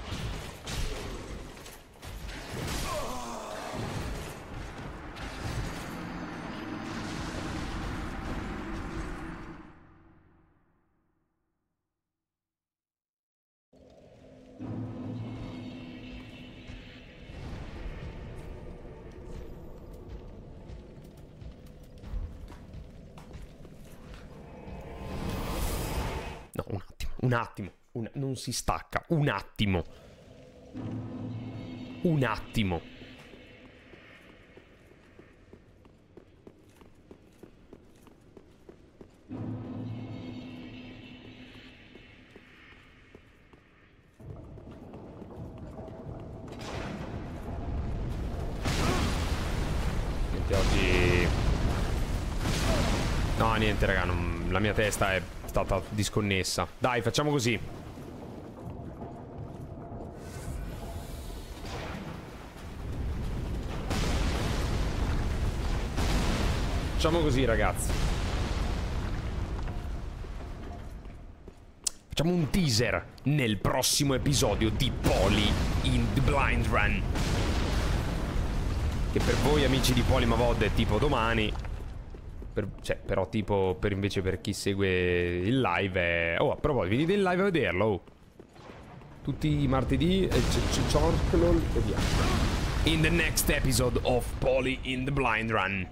No, un attimo, un attimo. Non si stacca, un attimo. Un attimo. Niente, oggi... No, niente, raga, la mia testa è stata disconnessa. Dai, facciamo così. Facciamo così, ragazzi. Facciamo un teaser nel prossimo episodio di Poly in the Blind Run. Che per voi amici di Polymavod è tipo domani. Cioè, però tipo invece per chi segue il live è... Oh, a proposito, venite in live a vederlo, oh. Tutti i martedì e Ciorclol e via. In the next episode of Poly in the Blind Run,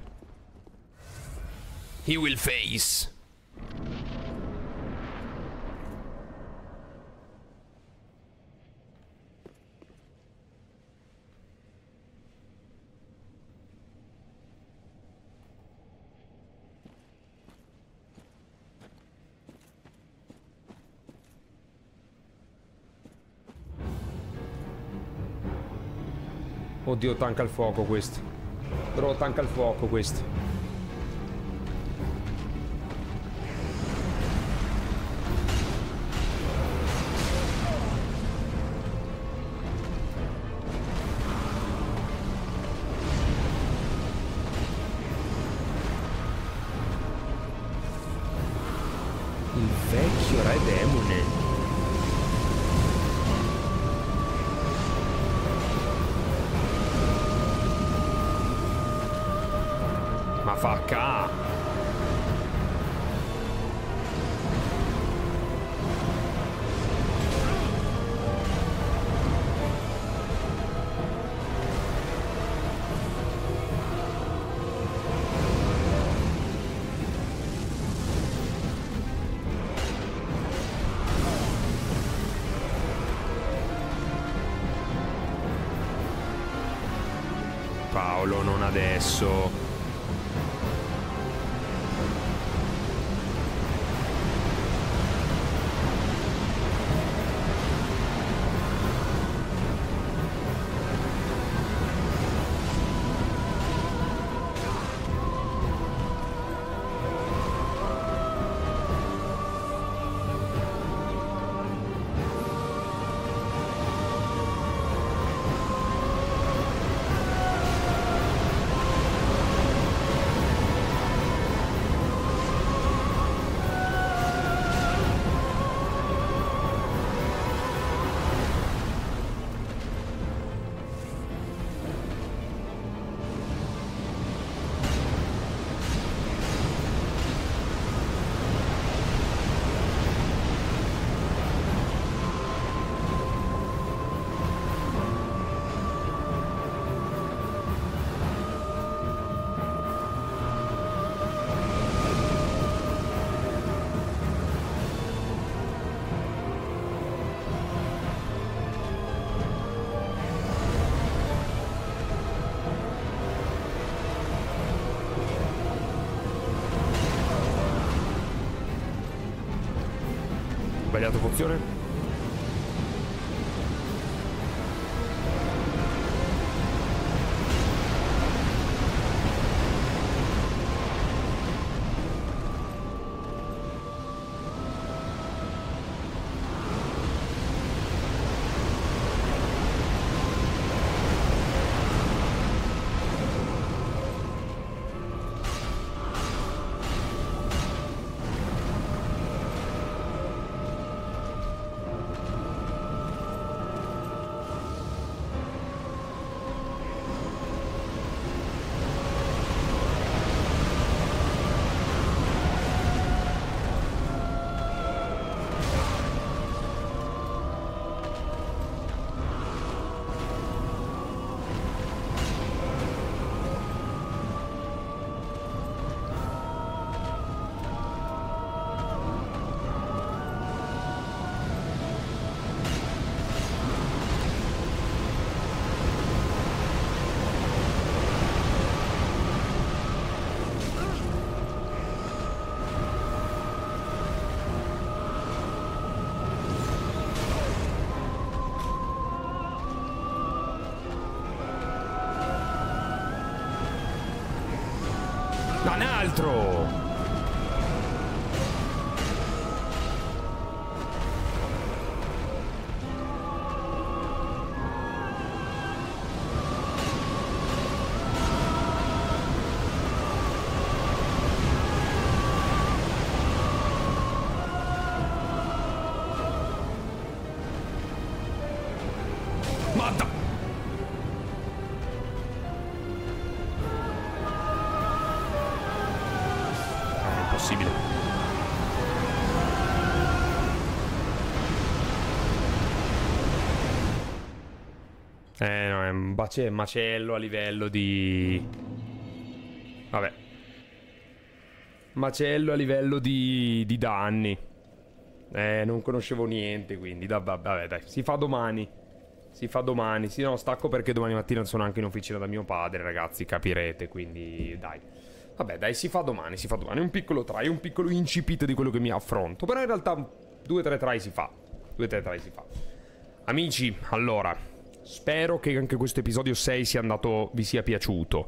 he will face... Oddio, tanca il fuoco questo. Però tanca il fuoco questo. vecchio re demone. Ma fa ca. Paolo, non adesso. Sbagliato pozione. Un altro! Matta! Impossibile. No, è un macello a livello di... Vabbè. Macello a livello di danni. Non conoscevo niente, quindi vabbè, dai, si fa domani. Si fa domani. Sì, no, stacco perché domani mattina sono anche in officina da mio padre, ragazzi, capirete, quindi dai. Vabbè, dai, si fa domani, si fa domani. Un piccolo try, un piccolo incipit di quello che mi affronto. Però in realtà 2-3 try si fa. 2-3 try si fa. Amici, allora, spero che anche questo episodio 6 sia andato, vi sia piaciuto.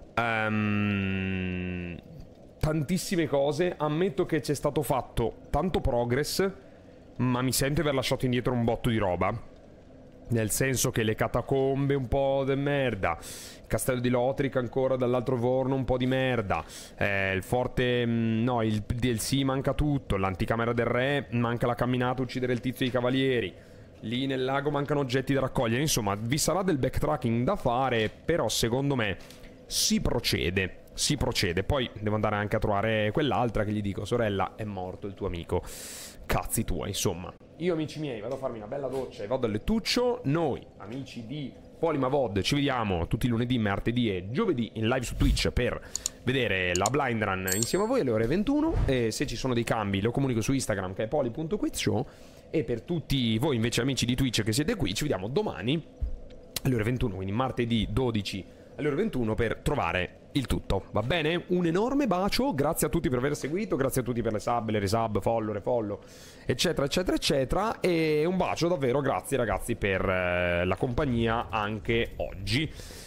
Tantissime cose. Ammetto che c'è stato fatto tanto progress, ma mi sento di aver lasciato indietro un botto di roba. Nel senso che le catacombe un po' di merda, il castello di Lothric ancora dall'altro Vorno un po' di merda, il forte, no, il DLC manca tutto, l'anticamera del re manca la camminata, uccidere il tizio dei cavalieri, lì nel lago mancano oggetti da raccogliere, insomma vi sarà del backtracking da fare, però secondo me si procede, si procede. Poi devo andare anche a trovare quell'altra che gli dico, sorella, è morto il tuo amico, cazzi tuoi, insomma. Io, amici miei, vado a farmi una bella doccia e vado al lettuccio. Noi, amici di Polimavod, ci vediamo tutti i lunedì, martedì e giovedì in live su Twitch per vedere la blind run insieme a voi alle ore 21. E se ci sono dei cambi lo comunico su Instagram, che è poli.quizshow. E per tutti voi invece amici di Twitch che siete qui, ci vediamo domani alle ore 21, quindi martedì 12 alle ore 21 per trovare il tutto, va bene? Un enorme bacio, grazie a tutti per aver seguito, grazie a tutti per le sub, le resub, follow, refollow, eccetera, eccetera, eccetera. E un bacio davvero, grazie ragazzi per la compagnia anche oggi.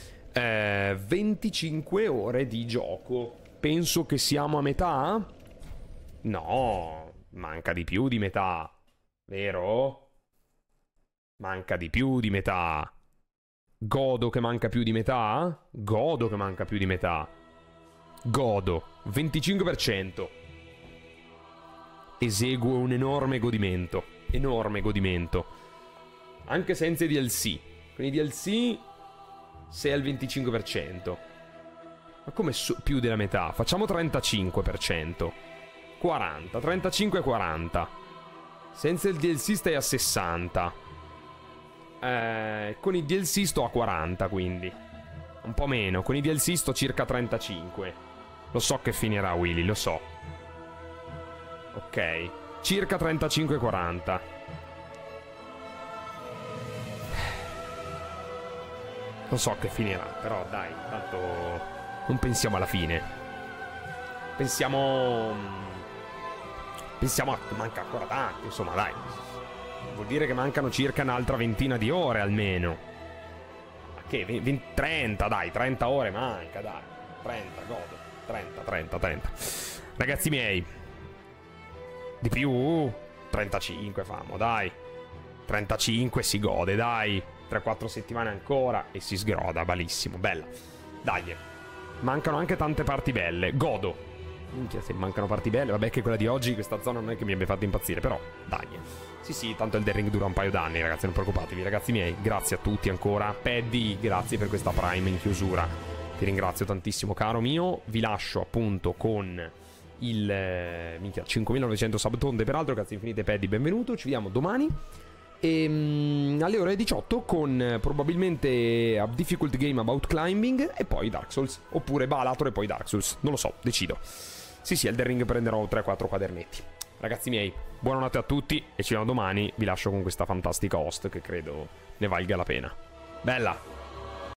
25 ore di gioco, penso che siamo a metà? No, manca di più di metà, vero? Manca di più di metà. Godo che manca più di metà? Godo che manca più di metà. Godo 25%. Eseguo un enorme godimento. Enorme godimento. Anche senza i DLC. Con i DLC sei al 25%. Ma come più della metà? Facciamo 35%. 40. 35 e 40. Senza il DLC stai a 60. Con i DLC sto a 40, quindi un po' meno. Con i DLC sto circa 35. Lo so che finirà Willy, lo so. Ok, circa 35-40. Lo so che finirà, però dai, tanto non pensiamo alla fine. Pensiamo a... manca ancora tanto, insomma, dai. Vuol dire che mancano circa un'altra ventina di ore almeno. Ma che? 30, dai, 30 ore manca, dai. 30, godo. 30. Ragazzi miei. Di più? 35 famo, dai. 35 si gode, dai. 3-4 settimane ancora e si sgroda, bellissimo, bella. Dai. Mancano anche tante parti belle, godo. Minchia, se mancano parti belle. Vabbè che quella di oggi, questa zona non è che mi abbia fatto impazzire, però dai. Sì, tanto il The Ring dura un paio d'anni, ragazzi, non preoccupatevi. Ragazzi miei, grazie a tutti ancora. Paddy, grazie per questa Prime in chiusura. Ti ringrazio tantissimo, caro mio. Vi lascio appunto con il 5.900 subtonde. Peraltro, grazie infinite Paddy, benvenuto. Ci vediamo domani alle ore 18 con probabilmente a Difficult Game About Climbing e poi Dark Souls, oppure Balatro e poi Dark Souls, non lo so, decido. Sì, Elden Ring prenderò 3-4 quadernetti. Ragazzi miei, buonanotte a tutti e ci vediamo domani. Vi lascio con questa fantastica host che credo ne valga la pena. Bella!